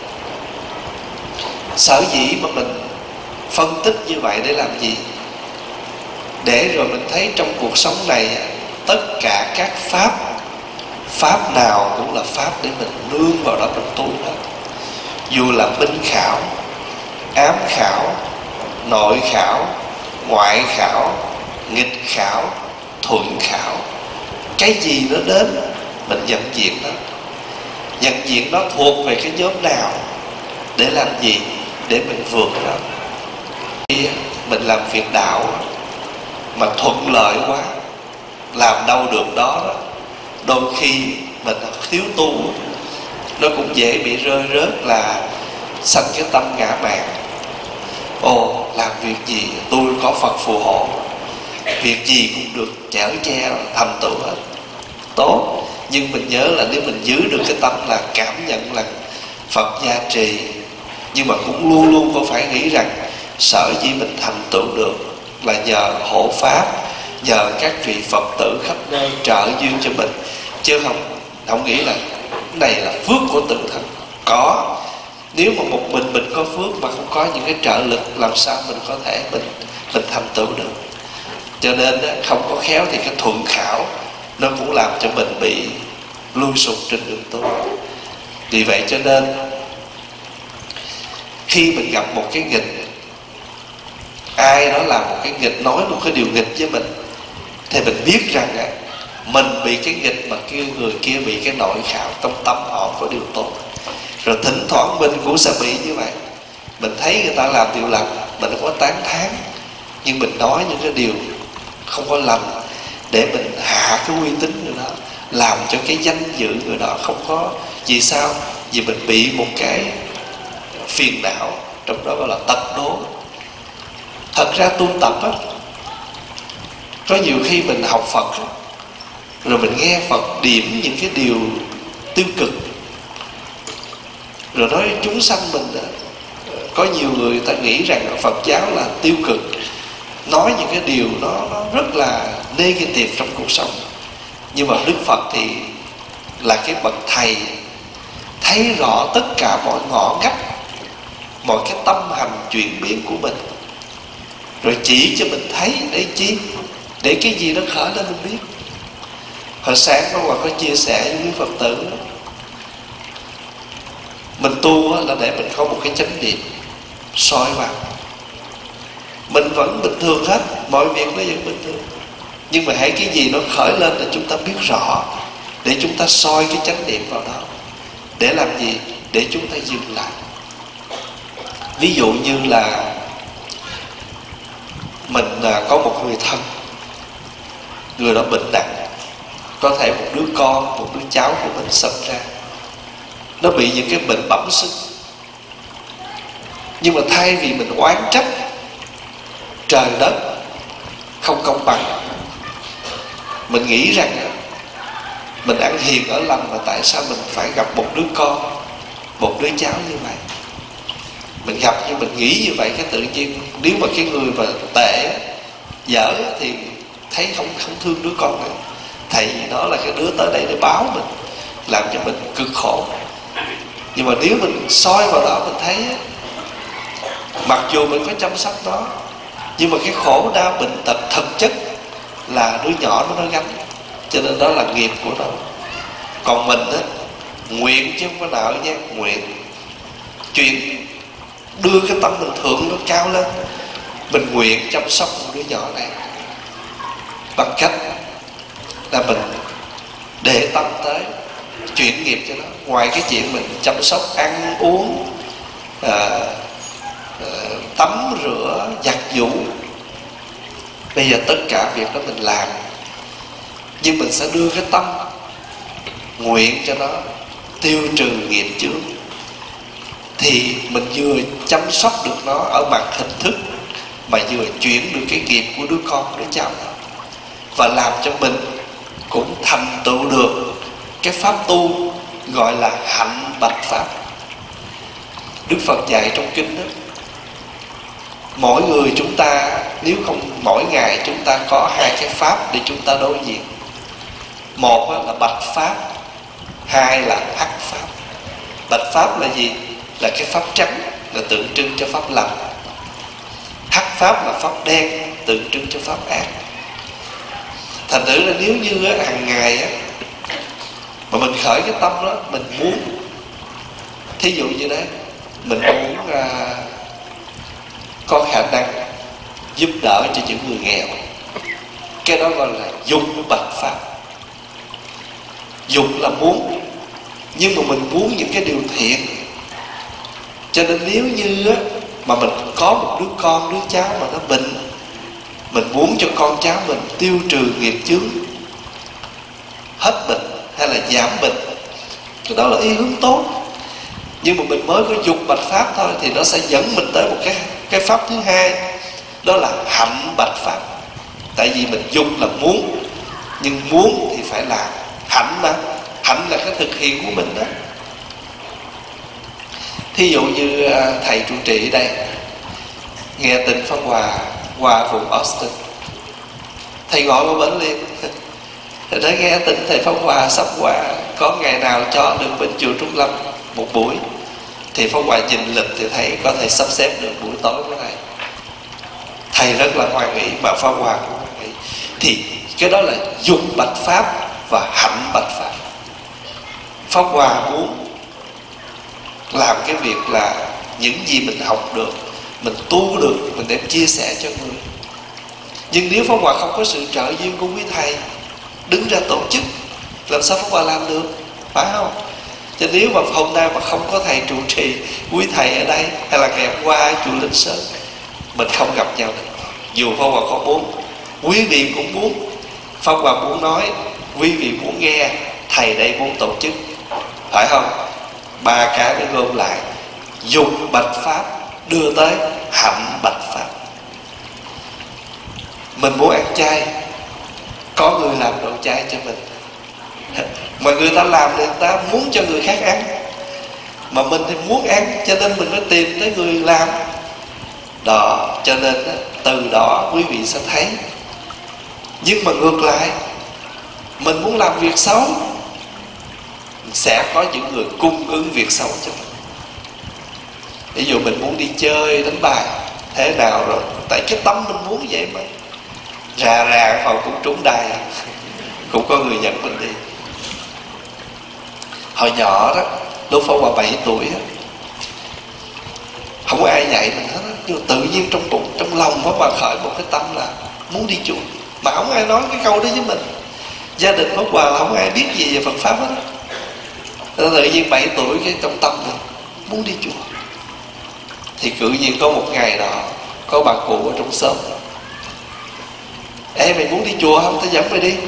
sở dĩ mà mình phân tích như vậy để làm gì? Để rồi mình thấy trong cuộc sống này tất cả các pháp nào cũng là pháp để mình nương vào đó mình tu hết. Dù là minh khảo, ám khảo, nội khảo, ngoại khảo, nghịch khảo, thuận khảo, cái gì nó đến mình nhận diện nó. Nhận diện nó thuộc về cái nhóm nào, để làm gì? Để mình vượt nó. Khi mình làm việc đạo mà thuận lợi quá, làm đâu được đó, đôi khi mình thiếu tu, nó cũng dễ bị rơi rớt là sanh cái tâm ngã mạn. Ồ, làm việc gì tôi có Phật phù hộ, việc gì cũng được chở che thành tựu hết. Tốt, nhưng mình nhớ là nếu mình giữ được cái tâm là cảm nhận là Phật gia trì, nhưng mà cũng luôn luôn có phải nghĩ rằng sở dĩ mình thành tựu được là nhờ hộ pháp, nhờ các vị Phật tử khắp nơi trợ duyên cho mình, chứ không nghĩ là cái này là phước của tự thân. Có, nếu mà một mình có phước mà không có những cái trợ lực, làm sao mình có thể mình thành tựu được? Cho nên không có khéo thì cái thuận khảo nó cũng làm cho mình bị lui sụp trên đường tu. Vì vậy cho nên khi mình gặp một cái nghịch, ai đó làm một cái nghịch, nói một cái điều nghịch với mình, thì mình biết rằng mình bị cái nghịch, mà người kia bị cái nội khảo. Trong tâm họ có điều tốt. Rồi thỉnh thoảng mình cũng sẽ bị như vậy. Mình thấy người ta làm điều lành, mình không có tán thán, nhưng mình nói những cái điều không có lành để mình hạ cái uy tín người đó, làm cho cái danh dự người đó không có. Vì sao? Vì mình bị một cái phiền não, trong đó gọi là tật đố. Thật ra tu tập á, có nhiều khi mình học Phật á, rồi mình nghe Phật điểm những cái điều tiêu cực, rồi nói chúng sanh mình á. Có nhiều người ta nghĩ rằng Phật giáo là tiêu cực, nói những cái điều nó rất là negative trong cuộc sống. Nhưng mà Đức Phật thì là cái bậc thầy thấy rõ tất cả mọi ngõ ngách, mọi cái tâm hành chuyển biến của mình, rồi chỉ cho mình thấy để chi? Để cái gì nó khởi lên mình biết. Hồi sáng nó Hòa có chia sẻ với quý Phật tử, mình tu là để mình có một cái chánh niệm soi vào. Mình vẫn bình thường hết, mọi việc nó vẫn bình thường, nhưng mà hãy cái gì nó khởi lên là chúng ta biết rõ, để chúng ta soi cái chánh niệm vào đó. Để làm gì? Để chúng ta dừng lại. Ví dụ như là mình có một người thân, người đó bệnh nặng, có thể một đứa con, một đứa cháu của mình sinh ra nó bị những cái bệnh bẩm sinh. Nhưng mà thay vì mình oán trách trời đất không công bằng, mình nghĩ rằng mình ăn hiền ở lành, mà tại sao mình phải gặp một đứa con, một đứa cháu như vậy. Mình gặp nhưng mình nghĩ như vậy, cái tự nhiên nếu mà cái người mà tệ dở thì thấy không thương đứa con này, thầy nó là cái đứa tới đây để báo mình, làm cho mình cực khổ. Nhưng mà nếu mình soi vào đó, mình thấy mặc dù mình có chăm sóc nó, nhưng mà cái khổ đau bệnh tật thực chất là đứa nhỏ nó gánh, cho nên đó là nghiệp của nó. Còn mình Nguyện chứ không có nợ nha, nguyện. Chuyện đưa cái tâm mình thượng nó cao lên. Mình nguyện chăm sóc một đứa nhỏ này bằng cách là mình để tâm tới, chuyển nghiệp cho nó. Ngoài cái chuyện mình chăm sóc ăn uống, tắm rửa, giặt giũ, bây giờ tất cả việc đó mình làm, nhưng mình sẽ đưa cái tâm nguyện cho nó tiêu trừ nghiệp chướng. Thì mình vừa chăm sóc được nó ở mặt hình thức, mà vừa chuyển được cái nghiệp của đứa con, đứa cháu đó, và làm cho mình cũng thành tựu được cái pháp tu gọi là hạnh bạch pháp. Đức Phật dạy trong kinh đó, mỗi người chúng ta, nếu không mỗi ngày chúng ta có hai cái pháp để chúng ta đối diện. Một là bạch pháp, hai là hắc pháp. Bạch pháp là gì? Là cái pháp trắng, là tượng trưng cho pháp lành. Hắc pháp là pháp đen, tượng trưng cho pháp ác. Thành thử là nếu như hàng ngày mà mình khởi cái tâm đó, mình muốn, thí dụ như đấy, mình muốn có khả năng giúp đỡ cho những người nghèo, cái đó gọi là dùng bạch pháp. Dùng là muốn, nhưng mà mình muốn những cái điều thiện. Cho nên nếu như mà mình có một đứa con, đứa cháu mà nó bệnh, mình muốn cho con cháu mình tiêu trừ nghiệp chướng, hết bệnh hay là giảm bệnh, cái đó là ý hướng tốt. Nhưng mà mình mới có dục bạch pháp thôi, thì nó sẽ dẫn mình tới một cái pháp thứ hai, đó là hạnh bạch pháp. Tại vì mình dục là muốn, nhưng muốn thì phải làm. Hạnh mà, hạnh là cái thực hiện của mình đó. Thí dụ như thầy trụ trì ở đây nghe tin Pháp Hòa qua vùng Austin, thầy gọi qua bển liền. Thầy đã nghe tin thầy Pháp Hòa sắp qua, có ngày nào cho được bên chùa Trúc Lâm một buổi, thì Pháp Hòa nhìn lịch thì thầy có thể sắp xếp được buổi tối với thầy. Thầy rất là hoan hỷ, mà Pháp Hòa cũng hoan hỷ. Thì cái đó là dục bạch pháp và hạnh bạch pháp. Pháp Hòa muốn làm cái việc là những gì mình học được, mình tu được, mình đem chia sẻ cho người. Nhưng nếu Pháp Hòa không có sự trợ duyên của quý thầy đứng ra tổ chức, làm sao Pháp Hòa làm được, phải không? Cho nếu mà hôm nay mà không có thầy trụ trì, quý thầy ở đây, hay là ngày hôm qua chùa Linh Sơn, mình không gặp nhau được. Dù Pháp Hòa có muốn, quý vị cũng muốn, Pháp Hòa muốn nói, quý vị muốn nghe, thầy đây muốn tổ chức, phải không? Ba cái nó gom lại, dục bạch pháp đưa tới hạnh bạch pháp. Mình muốn ăn chay, có người làm đồ chay cho mình, mà người ta làm thì người ta muốn cho người khác ăn, mà mình thì muốn ăn, cho nên mình mới tìm tới người làm đó. Cho nên từ đó quý vị sẽ thấy. Nhưng mà ngược lại, mình muốn làm việc xấu, sẽ có những người cung ứng việc xấu cho mình. Ví dụ mình muốn đi chơi đánh bài, thế nào rồi, tại cái tâm mình muốn vậy mà, rà họ cũng trúng đài, cũng có người dẫn mình đi. Hồi nhỏ đó, lúc Pháp Hòa 7 tuổi đó, không có ai dạy mình hết đó, nhưng mà tự nhiên trong bụng, trong lòng Pháp Hòa khởi một cái tâm là muốn đi chùa, mà không ai nói cái câu đó với mình. Gia đình Pháp Hòa không ai biết gì về Phật pháp hết đó. Tự nhiên 7 tuổi cái trong tâm mình muốn đi chùa. Thì tự nhiên có một ngày đó, có bà cụ ở trong xóm: ê, mày muốn đi chùa không? Tao dẫn mày đi.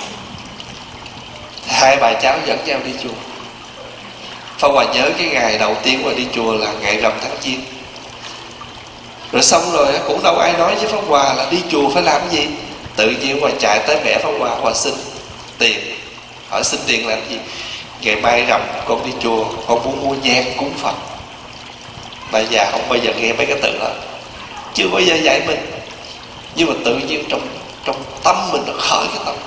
Hai bà cháu dẫn nhau đi chùa. Pháp Hòa nhớ cái ngày đầu tiên mà đi chùa là ngày rằm tháng Giêng. Rồi xong rồi cũng đâu ai nói với Pháp Hòa là đi chùa phải làm cái gì. Tự nhiên Hòa chạy tới mẹ Pháp Hòa, Hòa xin tiền. Hỏi xin tiền làm gì? Ngày mai rằm con đi chùa, con muốn mua nhang cúng Phật. Bà già không bao giờ nghe mấy cái từ đó, chưa bao giờ dạy mình. Nhưng mà tự nhiên trong tâm mình nó khởi cái tâm.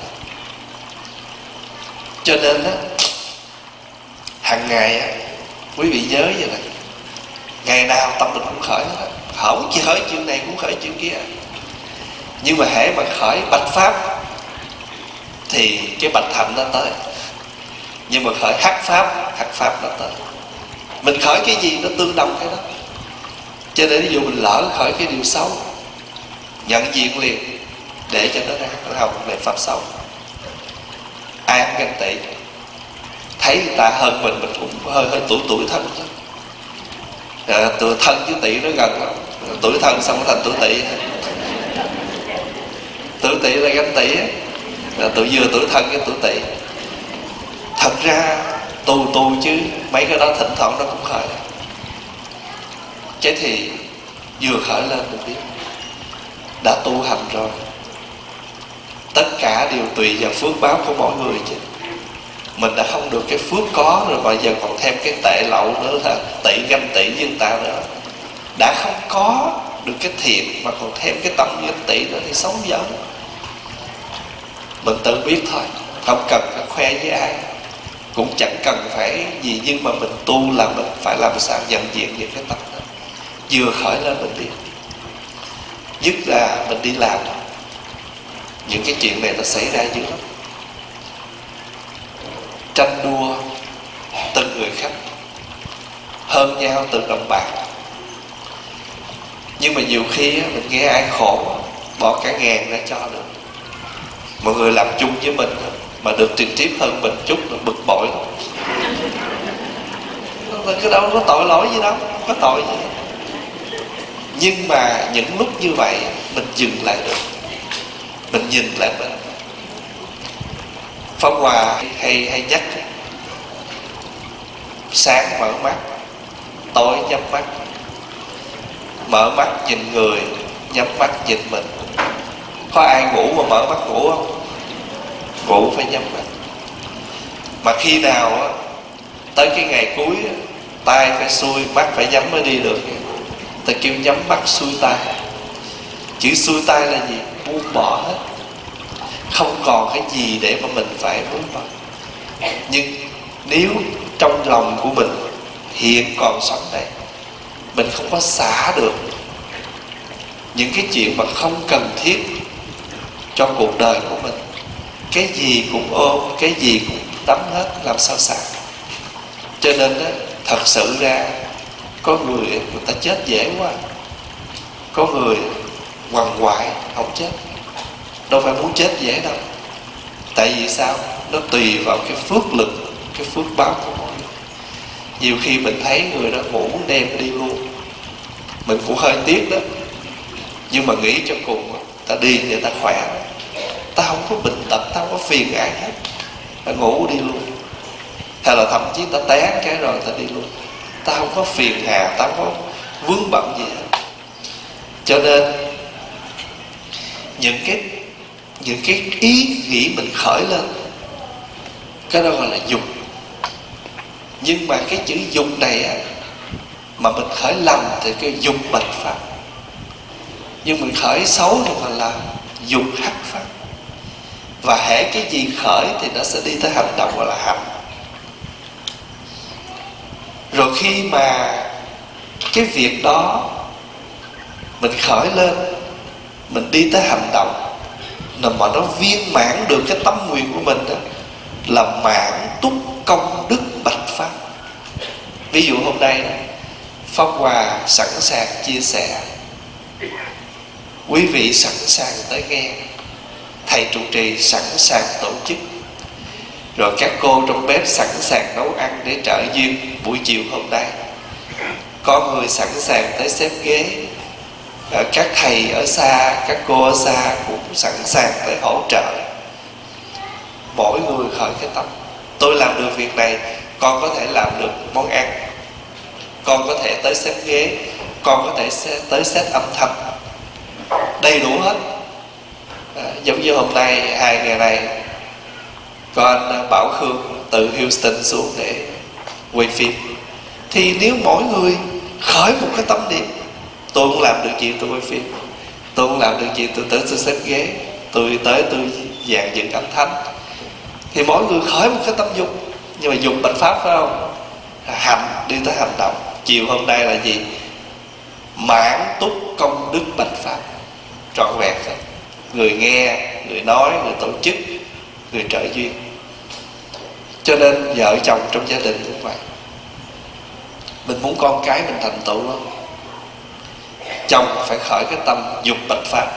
Cho nên á, hàng ngày á, quý vị nhớ vậy nè, ngày nào tâm mình cũng khởi hết, không chỉ khởi chuyện này cũng khởi chuyện kia. Nhưng mà hễ mà khởi bạch pháp thì cái bạch hạnh nó tới. Nhưng mà khởi hắc pháp nó tới. Mình khởi cái gì nó tương đồng cái đó. Cho nên ví dụ mình lỡ khởi cái điều xấu, nhận diện liền để cho nó ra, nó học về pháp xấu. Ai không ganh tị, thấy người ta hơn mình cũng hơi tuổi thân lắm. Tuổi thân với tỵ nó gần lắm. Tuổi thân xong nó thành tuổi tỵ. Tuổi tỵ là ganh tị á. Tuổi vừa tuổi thân với tuổi tỵ. Thật ra tu chứ mấy cái đó thỉnh thoảng nó cũng khởi. Cái thì vừa khởi lên mình biết đã tu hành rồi. Tất cả đều tùy vào phước báo của mỗi người chứ. Mình đã không được cái phước có rồi, bây giờ còn thêm cái tệ lậu nữa là tỵ, ganh tị với người ta nữa. Đã không có được cái thiện mà còn thêm cái tâm ganh tị nữa thì xấu dở. Mình tự biết thôi, không cần phải khoe với ai, cũng chẳng cần phải gì. Nhưng mà mình tu là mình phải làm sao nhận diện những cái tâm đó. Vừa khởi lên mình biết. Nhất là mình đi làm, những cái chuyện này nó xảy ra dữ lắm. Tranh đua từng người khách, hơn nhau từng đồng bạc. Nhưng mà nhiều khi mình nghe ai khổ, bỏ cả ngàn ra cho được. Mọi người làm chung với mình mà được tiền tiếp hơn mình chút là bực bội lắm. Cái đâu có tội lỗi gì đâu, không có tội gì. Nhưng mà những lúc như vậy mình dừng lại được, mình nhìn lại mình. Pháp Hòa hay nhắc sáng mở mắt, tối nhắm mắt. Mở mắt nhìn người, nhắm mắt nhìn mình. Có ai ngủ mà mở mắt ngủ không? Ngủ phải nhắm mắt. Mà khi nào tới cái ngày cuối, tay phải xuôi, mắt phải nhắm mới đi được. Ta kêu nhắm mắt xuôi tay. Chữ xuôi tay là gì? Buông bỏ hết. Không còn cái gì để mà mình phải vướng bận. Nhưng nếu trong lòng của mình hiện còn sống đây, mình không có xả được những cái chuyện mà không cần thiết cho cuộc đời của mình. Cái gì cũng ôm, cái gì cũng đắm hết, làm sao xả. Cho nên đó, thật sự ra có người ta chết dễ quá, có người quằn quại không chết. Đâu phải muốn chết dễ đâu. Tại vì sao? Nó tùy vào cái phước lực, cái phước báo của mọi người. Nhiều khi mình thấy người đó ngủ đem đi luôn, mình cũng hơi tiếc đó. Nhưng mà nghĩ cho cùng, ta đi để ta khỏe, ta không có bệnh tật, ta không có phiền ai hết, ta ngủ đi luôn. Hay là thậm chí ta té cái rồi ta đi luôn, ta không có phiền hà, ta không có vướng bận gì hết. Cho nên những cái ý nghĩ mình khởi lên, cái đó gọi là dục. Nhưng mà cái chữ dục này mà mình khởi lầm thì cái dục bạch pháp. Nhưng mình khởi xấu thì mình là dục hắc pháp. Và hễ cái gì khởi thì nó sẽ đi tới hành động, gọi là hành. Rồi khi mà cái việc đó mình khởi lên, mình đi tới hành động, mà nó viên mãn được cái tâm nguyện của mình đó, là mãn túc công đức bạch pháp. Ví dụ hôm nay Pháp Hòa sẵn sàng chia sẻ, quý vị sẵn sàng tới nghe, thầy trụ trì sẵn sàng tổ chức, rồi các cô trong bếp sẵn sàng nấu ăn để trợ duyên buổi chiều hôm nay. Có người sẵn sàng tới xếp ghế, các thầy ở xa, các cô ở xa cũng sẵn sàng tới hỗ trợ. Mỗi người khởi cái tâm, tôi làm được việc này, con có thể làm được món ăn, con có thể tới xếp ghế, con có thể tới set âm thanh, đầy đủ hết. Giống như hôm nay 2 ngày này có anh Bảo Khương từ Houston xuống để quay phim. Thì nếu mỗi người khởi một cái tâm niệm, tôi không làm được gì tôi quay phim, tôi không làm được gì tôi tới tôi xếp ghế, tôi tới tôi dàn dựng âm thanh, thì mỗi người khởi một cái tâm dục. Nhưng mà dùng bạch pháp phải không? Hành, đi tới hành động. Chiều hôm nay là gì? Mãn túc công đức bạch pháp trọn vẹn thôi. Người nghe, người nói, người tổ chức, người trợ duyên. Cho nên vợ chồng trong gia đình cũng vậy. Mình muốn con cái mình thành tựu không? Chồng phải khởi cái tâm dục bạch pháp,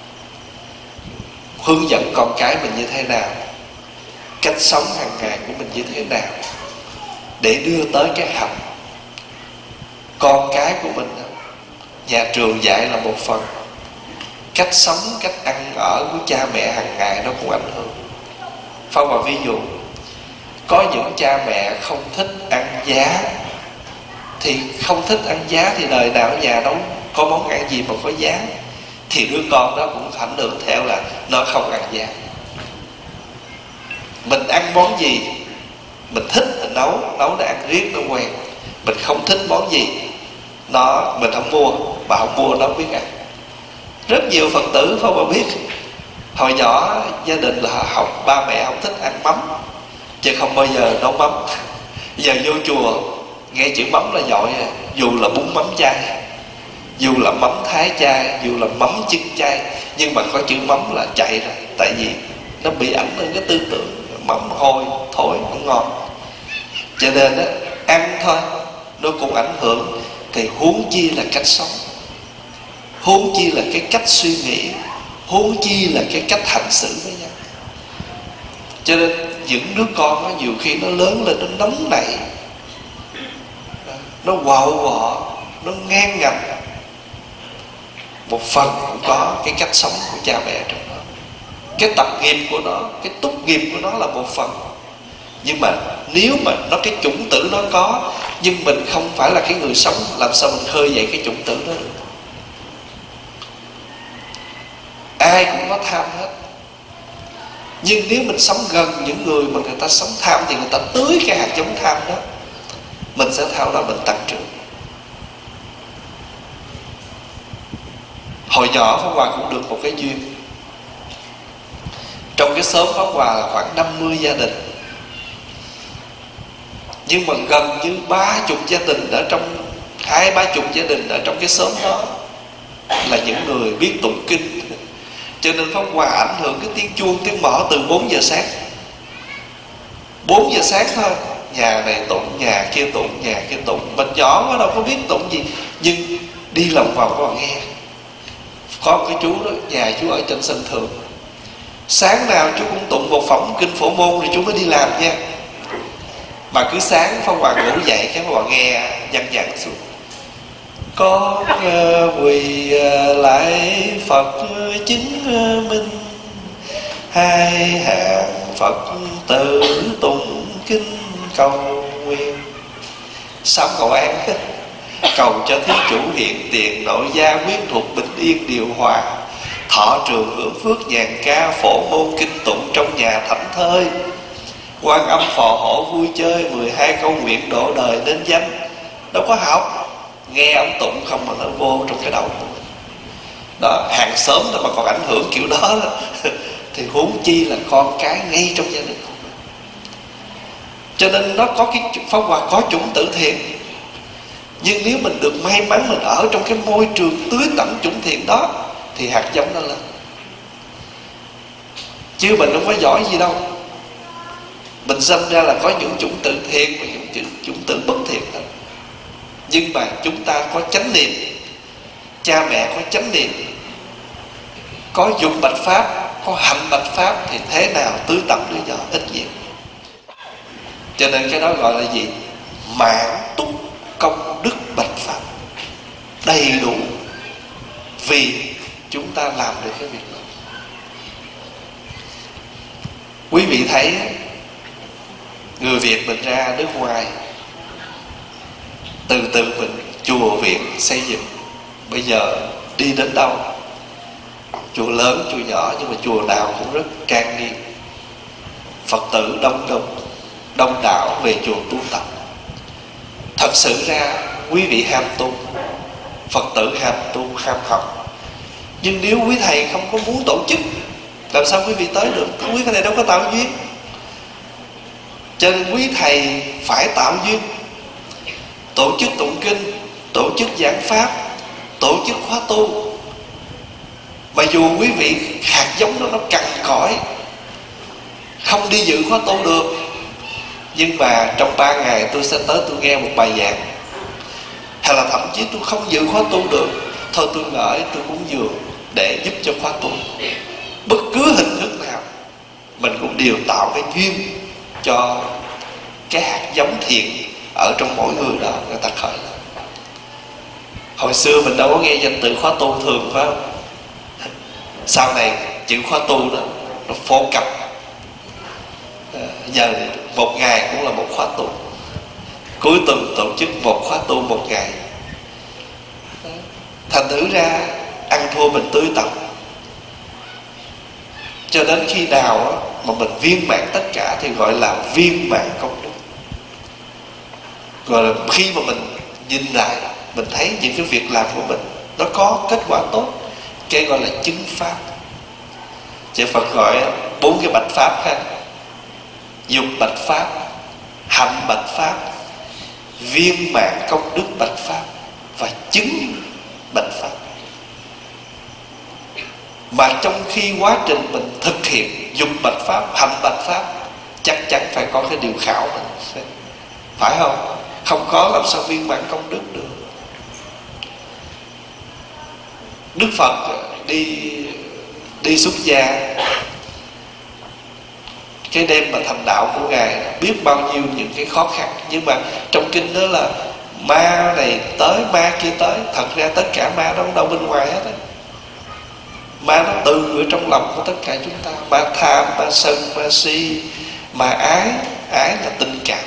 hướng dẫn con cái mình như thế nào, cách sống hàng ngày của mình như thế nào, để đưa tới cái hạnh. Con cái của mình, nhà trường dạy là một phần, cách sống, cách ăn ở của cha mẹ hàng ngày nó cũng ảnh hưởng. Phong vào ví dụ, có những cha mẹ không thích ăn giá, thì không thích ăn giá thì đời nào ở nhà nấu có món ăn gì mà có giá, thì đứa con đó cũng ảnh hưởng theo là nó không ăn giá. Mình ăn món gì mình thích mình nấu để ăn riết nó quen. Mình không thích món gì mình không mua, mà không mua nó biết ăn. Rất nhiều Phật tử không mà biết, hồi nhỏ gia đình là học ba mẹ không thích ăn mắm, chứ không bao giờ nấu mắm. Giờ vô chùa nghe chữ mắm là giỏi rồi. Dù là bún mắm chay, dù là mắm thái chay, dù là mắm chưng chay, nhưng mà có chữ mắm là chạy rồi. Tại vì nó bị ảnh hưởng cái tư tưởng mắm hôi thối không ngon. Cho nên á, ăn thôi nó cũng ảnh hưởng, thì huống chi là cách sống, huống chi là cái cách suy nghĩ, huống chi là cái cách hành xử với nhau. Cho nên những đứa con nó nhiều khi nó lớn lên nó nóng nảy, nó quạo quọ, nó ngang ngầm. Một phần cũng có cái cách sống của cha mẹ trong đó, cái tập nghiệp của nó, cái túc nghiệp của nó là một phần. Nhưng mà nếu mà cái chủng tử nó có, nhưng mình không phải là cái người sống, làm sao mình khơi dậy cái chủng tử đó được? Ai cũng có tham hết, nhưng nếu mình sống gần những người mà người ta sống tham, thì người ta tưới cái hạt giống tham đó, mình sẽ theo đó mình tăng trưởng. Hồi nhỏ Pháp Hòa cũng được một cái duyên. Trong cái xóm Pháp Hòa là khoảng 50 gia đình, nhưng mà gần như 30 gia đình ở trong 20-30 gia đình ở trong cái xóm đó là những người biết tụng kinh. Cho nên Pháp Hòa ảnh hưởng cái tiếng chuông, tiếng mõ từ 4 giờ sáng. 4 giờ sáng thôi, nhà này tụng, nhà kia tụng, nhà kia tụng. Mình nhỏ quá đâu có biết tụng gì, nhưng đi lòng vòng có nghe. Có một cái chú đó, nhà chú ở trên sân Thượng, sáng nào chú cũng tụng một phẩm kinh Phổ Môn rồi chú mới đi làm nha. Mà cứ sáng Pháp Hòa ngủ dậy cái Pháp Hòa nghe văng vẳng xuống: con quỳ lại Phật chứng minh, hai hàng Phật tử tụng kinh cầu nguyện. Sám cầu an, cầu cho thí chủ hiện tiền, nội gia quyến thuộc bình yên điều hòa, thọ trường hưởng phước nhàn ca, phổ môn kinh tụng trong nhà thảnh thơi, Quan Âm phò hộ vui chơi, 12 câu nguyện độ đời nên danh. Đâu có học, nghe ông tụng không mà nó vô trong cái đầu của mình đó. Hàng xóm đó mà còn ảnh hưởng kiểu đó, thì huống chi là con cái ngay trong gia đình của mình. Cho nên nó có cái Pháp Hòa có chủng tử thiện. Nhưng nếu mình được may mắn mình ở trong cái môi trường tưới tẩm chủng thiện đó, thì hạt giống nó lên. Chứ mình không có giỏi gì đâu. Mình sinh ra là có những chủng tử thiện và những chủng tử bất thiện thôi. Nhưng mà chúng ta có chánh niệm, cha mẹ có chánh niệm, có dục bạch pháp, có hạnh bạch pháp, thì thế nào tưới tẩm đứa nhỏ ít nhiều. Cho nên cái đó gọi là gì? Mãn túc công đức bạch pháp, đầy đủ, vì chúng ta làm được cái việc đó. Quý vị thấy người Việt mình ra nước ngoài, từ từ mình chùa viện xây dựng, bây giờ đi đến đâu, chùa lớn chùa nhỏ, nhưng mà chùa nào cũng rất trang nghiêm, Phật tử đông đảo về chùa tu tập. Thật sự ra quý vị ham tu, Phật tử ham tu, ham học. Nhưng nếu quý thầy không có muốn tổ chức, làm sao quý vị tới được? Quý thầy đâu có tạo duyên. Cho nên quý thầy phải tạo duyên, tổ chức tụng kinh, tổ chức giảng pháp, tổ chức khóa tu. Mà dù quý vị hạt giống đó nó cằn cõi, không đi dự khóa tu được, nhưng mà trong 3 ngày tôi sẽ tới tôi nghe một bài giảng, hay là thậm chí tôi không dự khóa tu được, thôi tôi ngợi tôi cúng dường để giúp cho khóa tu. Bất cứ hình thức nào mình cũng đều tạo cái duyên cho cái hạt giống thiện ở trong mỗi người đó người ta khởi lên. Hồi xưa mình đâu có nghe danh từ khóa tu thường, phải không? Sau này chữ khóa tu đó nó phổ cập. Giờ một ngày cũng là một khóa tu, cuối tuần tổ chức một khóa tu một ngày. Thành thử ra ăn thua mình tưới tập. Cho đến khi nào mà mình viên mãn tất cả thì gọi là viên mãn công đức. Gọi là khi mà mình nhìn lại, mình thấy những cái việc làm của mình nó có kết quả tốt, cái gọi là chứng pháp. Chư Phật gọi 4 cái bạch pháp ha: dục bạch pháp, hạnh bạch pháp, viên mãn công đức bạch pháp và chứng bạch pháp. Mà trong khi quá trình mình thực hiện dục bạch pháp, hạnh bạch pháp, chắc chắn phải có cái điều khảo mình, phải không? Không có làm sao viên mãn công đức được. Đức Phật đi xuất gia, cái đêm mà thành đạo của Ngài biết bao nhiêu những cái khó khăn. Nhưng mà trong kinh đó là ma này tới, ma kia tới. Thật ra tất cả ma đó đâu bên ngoài hết á. Ma nó từ ở trong lòng của tất cả chúng ta. Ma tham, ma sân, ma si, ma ái. Ái là tình cảm.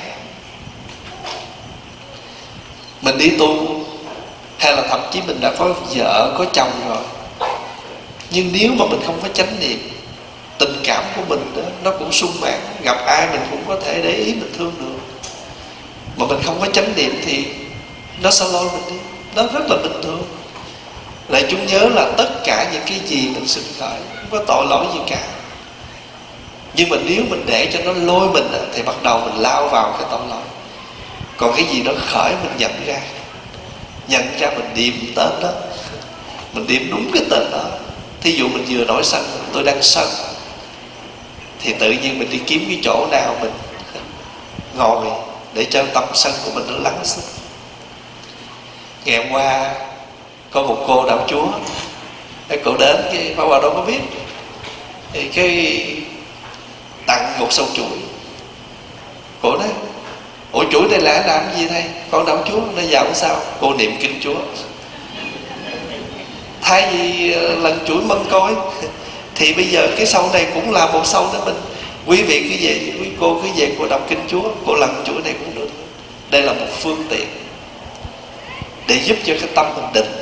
Mình đi tu, hay là thậm chí mình đã có vợ, có chồng rồi, nhưng nếu mà mình không có chánh niệm, tình cảm của mình đó, nó cũng sung mãn. Gặp ai mình cũng có thể để ý, mình thương được. Mà mình không có chánh niệm thì nó sẽ lôi mình đi. Nó rất là bình thường. Lại chúng nhớ là tất cả những cái gì mình sinh khởi không có tội lỗi gì cả. Nhưng mà nếu mình để cho nó lôi mình thì bắt đầu mình lao vào cái tội lỗi. Còn cái gì nó khởi mình nhận ra mình niệm tên đó, mình niệm đúng cái tên đó. Thí dụ mình vừa nổi sân, tôi đang sân, thì tự nhiên mình đi kiếm cái chỗ nào mình ngồi để cho tâm sân của mình nó lắng xuống. Ngày hôm qua có một cô đạo chúa, cái cô đến, cái Pháp Hòa đâu có biết, thì cái tặng một sâu chuỗi. Cô nói: ủa chuỗi này là làm gì thầy? Con đạo chúa. Nó dạ không sao. Cô niệm kinh Chúa. Thay vì lần chuỗi mân côi thì bây giờ cái sâu này cũng là một sâu để mình. Quý vị cứ về, quý cô cứ về cô đọc kinh Chúa, cô lần chuỗi này cũng được. Đây là một phương tiện để giúp cho cái tâm mình định.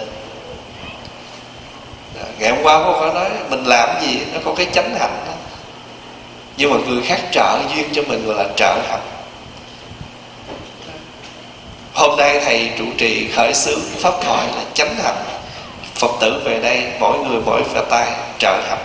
Ngày hôm qua cô có nói mình làm gì nó có cái chánh hạnh đó. Nhưng mà người khác trợ duyên cho mình gọi là trợ hạnh. Hôm nay thầy trụ trì khởi xướng pháp thoại là chánh hạnh. Phật tử về đây mỗi người mỗi phe tay trợ hạnh.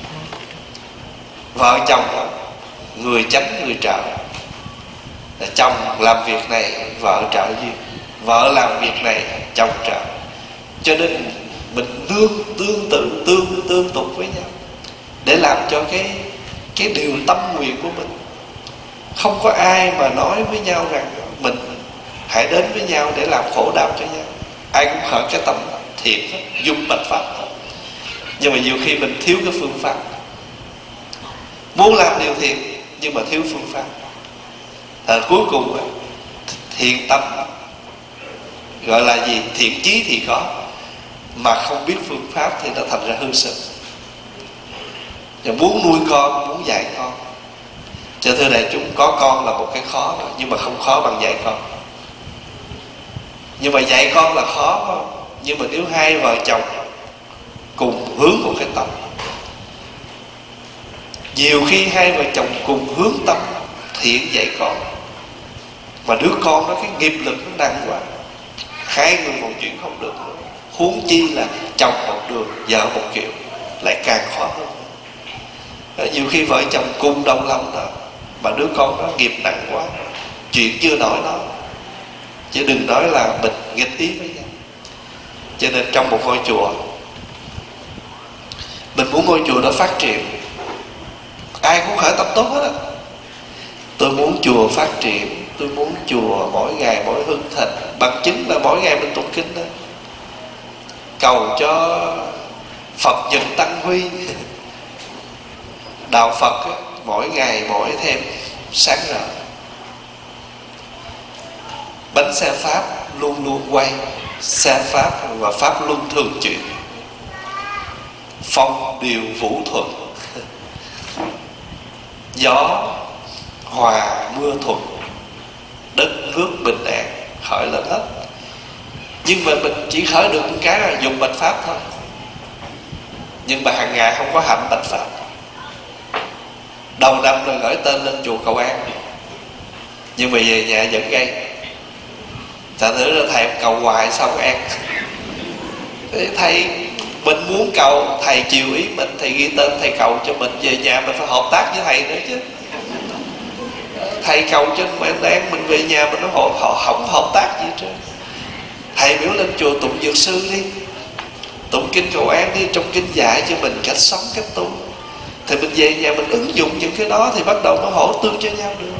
Vợ chồng người chánh người trợ. Chồng làm việc này vợ trợ duyên, vợ làm việc này chồng trợ. Cho nên mình tương tục với nhau để làm cho cái điều tâm nguyện của mình. Không có ai mà nói với nhau rằng mình hãy đến với nhau để làm khổ đau cho nhau. Ai cũng khởi cái tâm thiện hết, dùng bạch pháp hết. Nhưng mà nhiều khi mình thiếu cái phương pháp. Muốn làm điều thiện nhưng mà thiếu phương pháp. Cuối cùng thiện tâm, gọi là gì? Thiện chí thì có, mà không biết phương pháp thì nó thành ra hư sự. Muốn nuôi con, muốn dạy con. Cho thưa đại chúng, có con là một cái khó rồi, nhưng mà không khó bằng dạy con. Nhưng mà dạy con là khó không? Nhưng mà nếu hai vợ chồng cùng hướng một cái tâm, nhiều khi hai vợ chồng cùng hướng tâm thiện dạy con, mà đứa con nó cái nghiệp lực nó nặng quá, hai người một chuyện không được nữa. Huống chi là chồng một đường, vợ một kiểu, lại càng khó hơn. Nhiều khi vợ chồng cùng đồng lòng đó, mà đứa con nó nghiệp nặng quá, chuyện chưa nổi nó, chứ đừng nói là mình nghịch ý với nhau. Cho nên trong một ngôi chùa, mình muốn ngôi chùa đó phát triển, ai cũng khởi tâm tốt hết á. Tôi muốn chùa phát triển, tôi muốn chùa mỗi ngày mỗi hưng thịnh. Bằng chứng là mỗi ngày mình tụng kinh đó, cầu cho Phật nhật tăng huy. Đạo Phật á, mỗi ngày mỗi thêm sáng rỡ. Bánh xe Pháp luôn luôn quay, xe Pháp và Pháp luân thường chuyển. Phong điều vũ thuận, gió hòa mưa thuận, đất nước bình an, khởi lên hết. Nhưng mà mình chỉ khởi được một cái là dùng bạch Pháp thôi. Nhưng mà hàng ngày không có hạnh bạch Pháp. Đầu năm rồi gửi tên lên chùa Cầu An, nhưng mà về nhà vẫn gây. Thật thử ra thầy cầu hoài sao an. Thầy, mình muốn cầu, thầy chiều ý mình, thầy ghi tên thầy cầu cho mình, về nhà mình phải hợp tác với thầy nữa chứ. Thầy cầu cho mình an, mình về nhà mình nó không hợp tác gì hết trơn. Thầy biểu lên chùa tụng dược sư đi, tụng kinh Cầu An đi, trong kinh dạy cho mình cách sống cách tu. Thì mình về nhà mình ứng dụng những cái đó thì bắt đầu nó hỗ tương cho nhau được.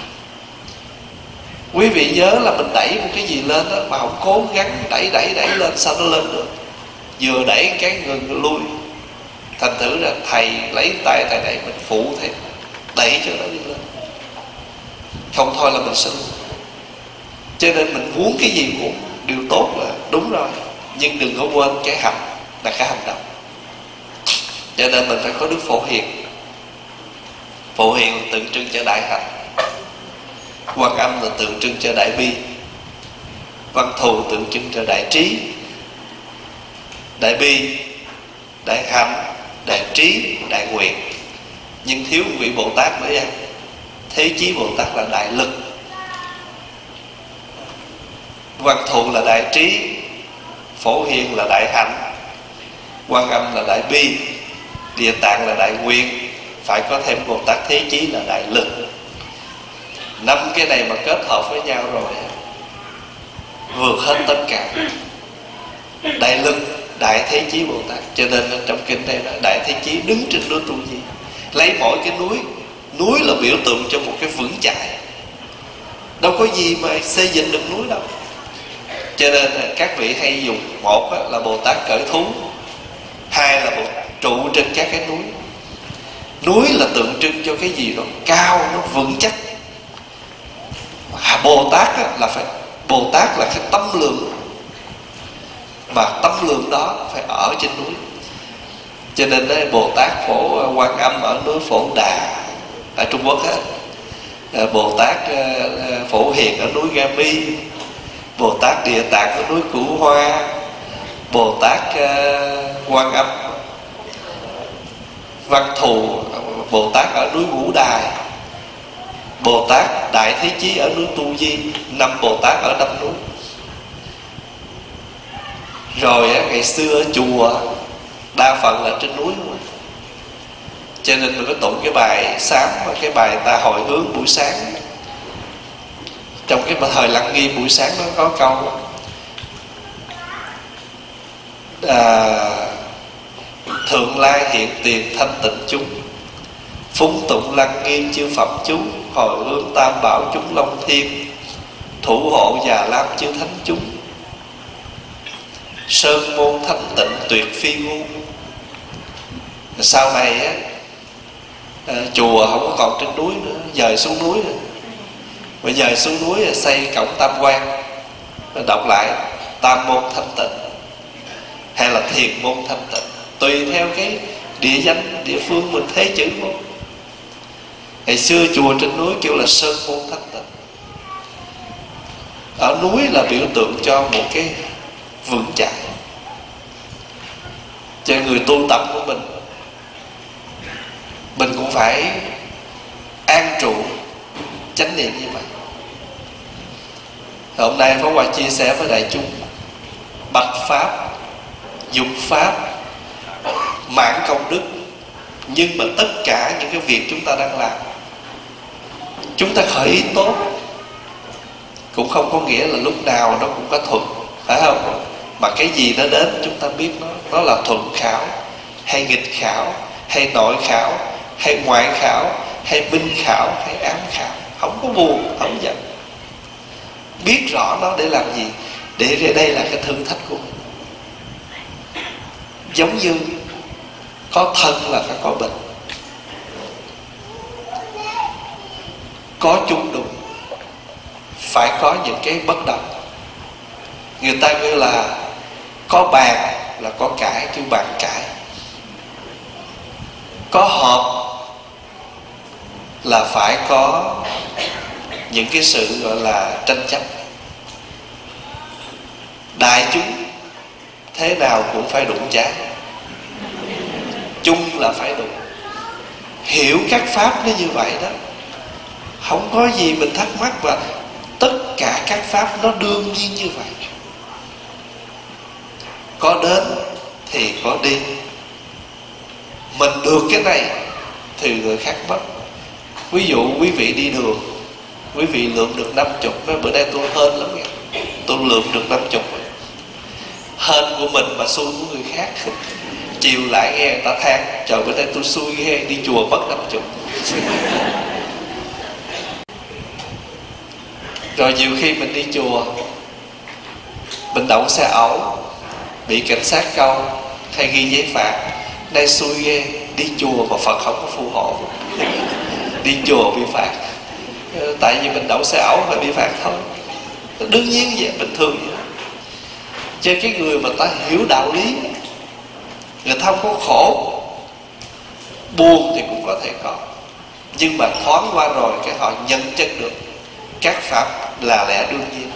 Quý vị nhớ là mình đẩy một cái gì lên đó mà không cố gắng đẩy lên sao nó lên được. Vừa đẩy cái ngừng lui. Thành thử là thầy lấy tay thầy đẩy, mình phụ thầy đẩy cho nó đi lên. Không thôi là mình sẽ. Cho nên mình muốn cái gì cũng điều tốt là đúng rồi, nhưng đừng có quên cái hành là cái hành động. Cho nên mình phải có đức Phổ Hiền. Phổ Hiền là tượng trưng cho đại hạnh, Quan Âm là tượng trưng cho đại bi, Văn Thù tượng trưng cho đại trí. Đại bi, đại hạnh, đại trí, đại nguyện. Nhưng thiếu một vị Bồ Tát nữa nha. Thế Chí Bồ Tát là đại lực. Văn Thù là đại trí, Phổ Hiền là đại hạnh, Quan Âm là đại bi, Địa Tạng là đại nguyện. Phải có thêm Bồ Tát Thế Chí là đại lực. 5 cái này mà kết hợp với nhau rồi vượt hết tất cả. Đại lực, đại Thế Chí Bồ Tát. Cho nên trong kinh đây là đại Thế Chí đứng trên núi Tu Di. Lấy mỗi cái núi là biểu tượng cho một cái vững chãi. Đâu có gì mà xây dựng được núi đâu. Cho nên các vị hay dùng, một là Bồ Tát cởi thú, hai là Bồ Tát trụ trên các cái núi. Núi là tượng trưng cho cái gì đó cao, nó vững chắc. Bồ Tát là cái tâm lượng, mà tâm lượng đó phải ở trên núi. Cho nên đấy, Bồ Tát Phổ Quan Âm ở núi Phổ Đà ở Trung Quốc á, Bồ Tát Phổ Hiền ở núi Ga Mi, Bồ Tát Địa Tạng ở núi Cửu Hoa, Bồ Tát Quan Âm Văn Thù, Bồ Tát ở núi Ngũ Đài, Bồ Tát Đại Thế Chí ở núi Tu Di. 5 Bồ Tát ở 5 núi. Rồi ngày xưa ở chùa đa phần là trên núi không. Cho nên mình có tụng cái bài sám, cái bài ta hồi hướng buổi sáng. Trong cái thời lăng nghiêm buổi sáng nó có câu Thượng Lai hiện tiền thanh tịnh chúng, phúng tụng lăng nghiêm chư Phật chúng, hồi hướng tam bảo chúng long thiên, thủ hộ già lam chư thánh chúng, sơn môn thanh tịnh tuyệt phi ngu. Sau này á, chùa không có còn trên núi nữa, dời xuống núi rồi. Bây giờ xuống núi là xây cổng Tam Quan, đọc lại tam môn thanh tịnh hay là thiền môn thanh tịnh, tùy theo cái địa danh địa phương mình thế chữ môn. Ngày xưa chùa trên núi kêu là sơn môn thanh tịnh. Ở núi là biểu tượng cho một cái vững chãi. Cho người tu tập của mình cũng phải an trụ chánh niệm như vậy. Hôm nay Pháp Hòa chia sẻ với đại chúng bạch pháp, dục pháp, mãn công đức. Nhưng mà tất cả những cái việc chúng ta đang làm, chúng ta khởi ý tốt cũng không có nghĩa là lúc nào nó cũng có thuận, phải không? Mà cái gì nó đến chúng ta biết nó là thuận khảo hay nghịch khảo, hay nội khảo, hay ngoại khảo, hay minh khảo, hay ám khảo. không có buồn, không giận. Biết rõ nó để làm gì, để đây là cái thử thách của mình. Giống như có thân là phải có bệnh, có chung đụng, phải có những cái bất đồng. Người ta kêu là có bàn là có cãi, kêu bàn cãi. Có hợp là phải có những cái sự gọi là tranh chấp. Đại chúng thế nào cũng phải đụng chán, chung là phải đụng. Hiểu các pháp nó như vậy đó, không có gì mình thắc mắc. Và tất cả các pháp nó đương nhiên như vậy. Có đến thì có đi. Mình được cái này thì người khác mất. Ví dụ quý vị đi đường, quý vị lượm được 50, nói bữa nay tôi hên lắm nha, tôi lượm được 50. Hên của mình mà xui của người khác. Chiều lại nghe người ta than, trời bữa nay tôi xui ghê, đi chùa mất 50. Rồi nhiều khi mình đi chùa, mình đậu xe ẩu, bị cảnh sát câu hay ghi giấy phạt. Nay xui ghê, đi chùa mà Phật không có phù hộ, đi chùa bị phạt. Tại vì mình đậu xe ẩu phải bị phạt thôi. Đương nhiên vậy, bình thường vậy. Cho cái người mà ta hiểu đạo lý, người ta không có khổ. Buồn thì cũng có thể có, nhưng mà thoáng qua rồi cái họ nhận chân được các pháp là lẽ đương nhiên.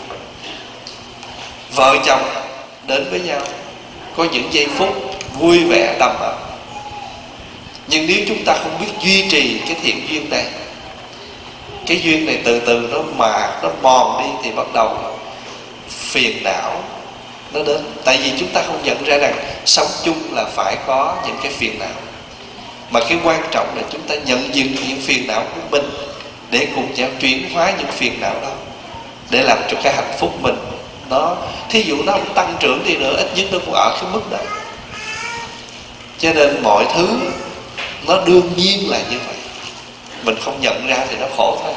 Vợ chồng đến với nhau, có những giây phút vui vẻ đầm ấm, nhưng nếu chúng ta không biết duy trì cái thiện duyên này, cái duyên này từ từ nó mòn đi, thì bắt đầu phiền não nó đến. Tại vì chúng ta không nhận ra rằng sống chung là phải có những cái phiền não. Mà cái quan trọng là chúng ta nhận diện những phiền não của mình, để cùng nhau chuyển hóa những phiền não đó, để làm cho cái hạnh phúc mình nó, thí dụ nó không tăng trưởng đi nữa, ít nhất nó cũng ở cái mức đó. Cho nên mọi thứ nó đương nhiên là như vậy. Mình không nhận ra thì nó khổ thôi.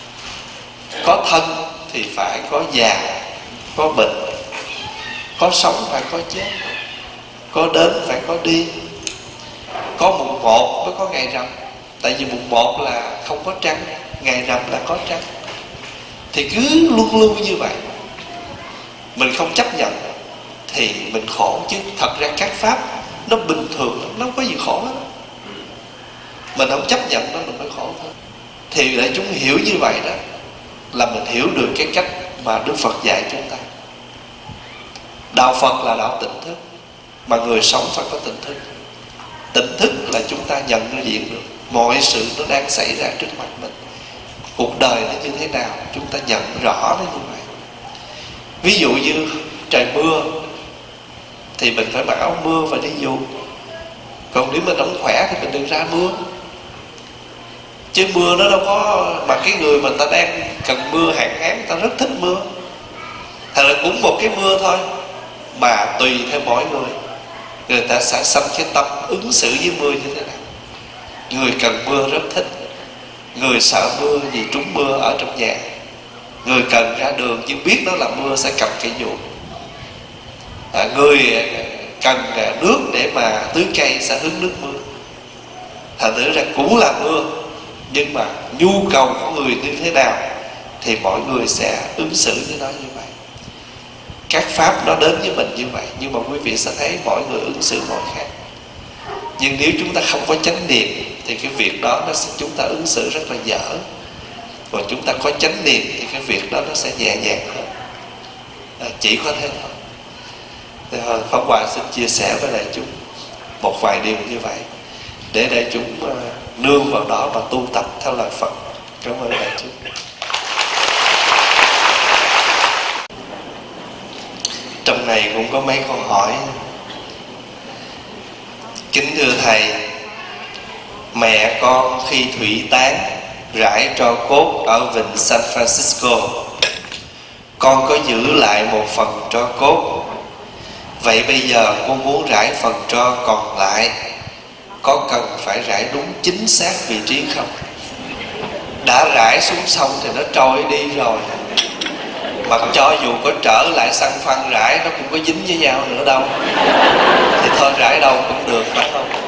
Có thân thì phải có già, có bệnh, có sống phải có chết, có đến phải có đi. Có mùng 1 mới có ngày rằm. Tại vì mùng 1 là không có trăng, ngày rằm là có trăng. Thì cứ luôn luôn như vậy. Mình không chấp nhận thì mình khổ. Chứ thật ra các pháp nó bình thường, nó không có gì khổ hết. Mình không chấp nhận nó mình mới khổ thôi. Thì để chúng hiểu như vậy đó, là mình hiểu được cái cách mà Đức Phật dạy chúng ta. Đạo Phật là đạo tỉnh thức, mà người sống phải có tỉnh thức. Tỉnh thức là chúng ta nhận diện được mọi sự nó đang xảy ra trước mặt mình. Cuộc đời nó như thế nào, chúng ta nhận rõ nó như vậy. Ví dụ như trời mưa thì mình phải mặc áo mưa và đi dù. Còn nếu mình không khỏe thì mình đừng ra mưa. Chứ mưa nó đâu có, mà cái người mà ta đang cần mưa hạn hán, ta rất thích mưa. Thật là cũng một cái mưa thôi, mà tùy theo mỗi người, người ta sẽ sanh cái tâm ứng xử với mưa như thế nào. Người cần mưa rất thích, người sợ mưa vì trúng mưa ở trong nhà. Người cần ra đường nhưng biết nó là mưa sẽ cầm cây dù. Người cần nước để mà tưới cây sẽ hứng nước mưa. Thành thử ra cũng là mưa, nhưng mà nhu cầu của người như thế nào thì mọi người sẽ ứng xử với nó như vậy. Các pháp nó đến với mình như vậy, nhưng mà quý vị sẽ thấy mỗi người ứng xử mỗi khác. Nhưng nếu chúng ta không có chánh niệm thì cái việc đó chúng ta ứng xử rất là dở. Còn chúng ta có chánh niệm thì cái việc đó nó sẽ nhẹ nhàng hơn. Chỉ có thế thôi. Thì Pháp Hòa xin chia sẻ với đại chúng một vài điều như vậy, để đại chúng nương vào đó và tu tập theo lời Phật. Cảm ơn đại chúng. Trong này cũng có mấy câu hỏi. Kính thưa Thầy, mẹ con khi thủy tán rải tro cốt ở vịnh San Francisco, con có giữ lại một phần tro cốt. Vậy bây giờ cô muốn rải phần tro còn lại, có cần phải rải đúng chính xác vị trí không? đã rải xuống sông thì nó trôi đi rồi, mà cho dù có trở lại xăng phân rải nó cũng có dính với nhau nữa đâu, thì thôi rải đâu cũng được, phải không?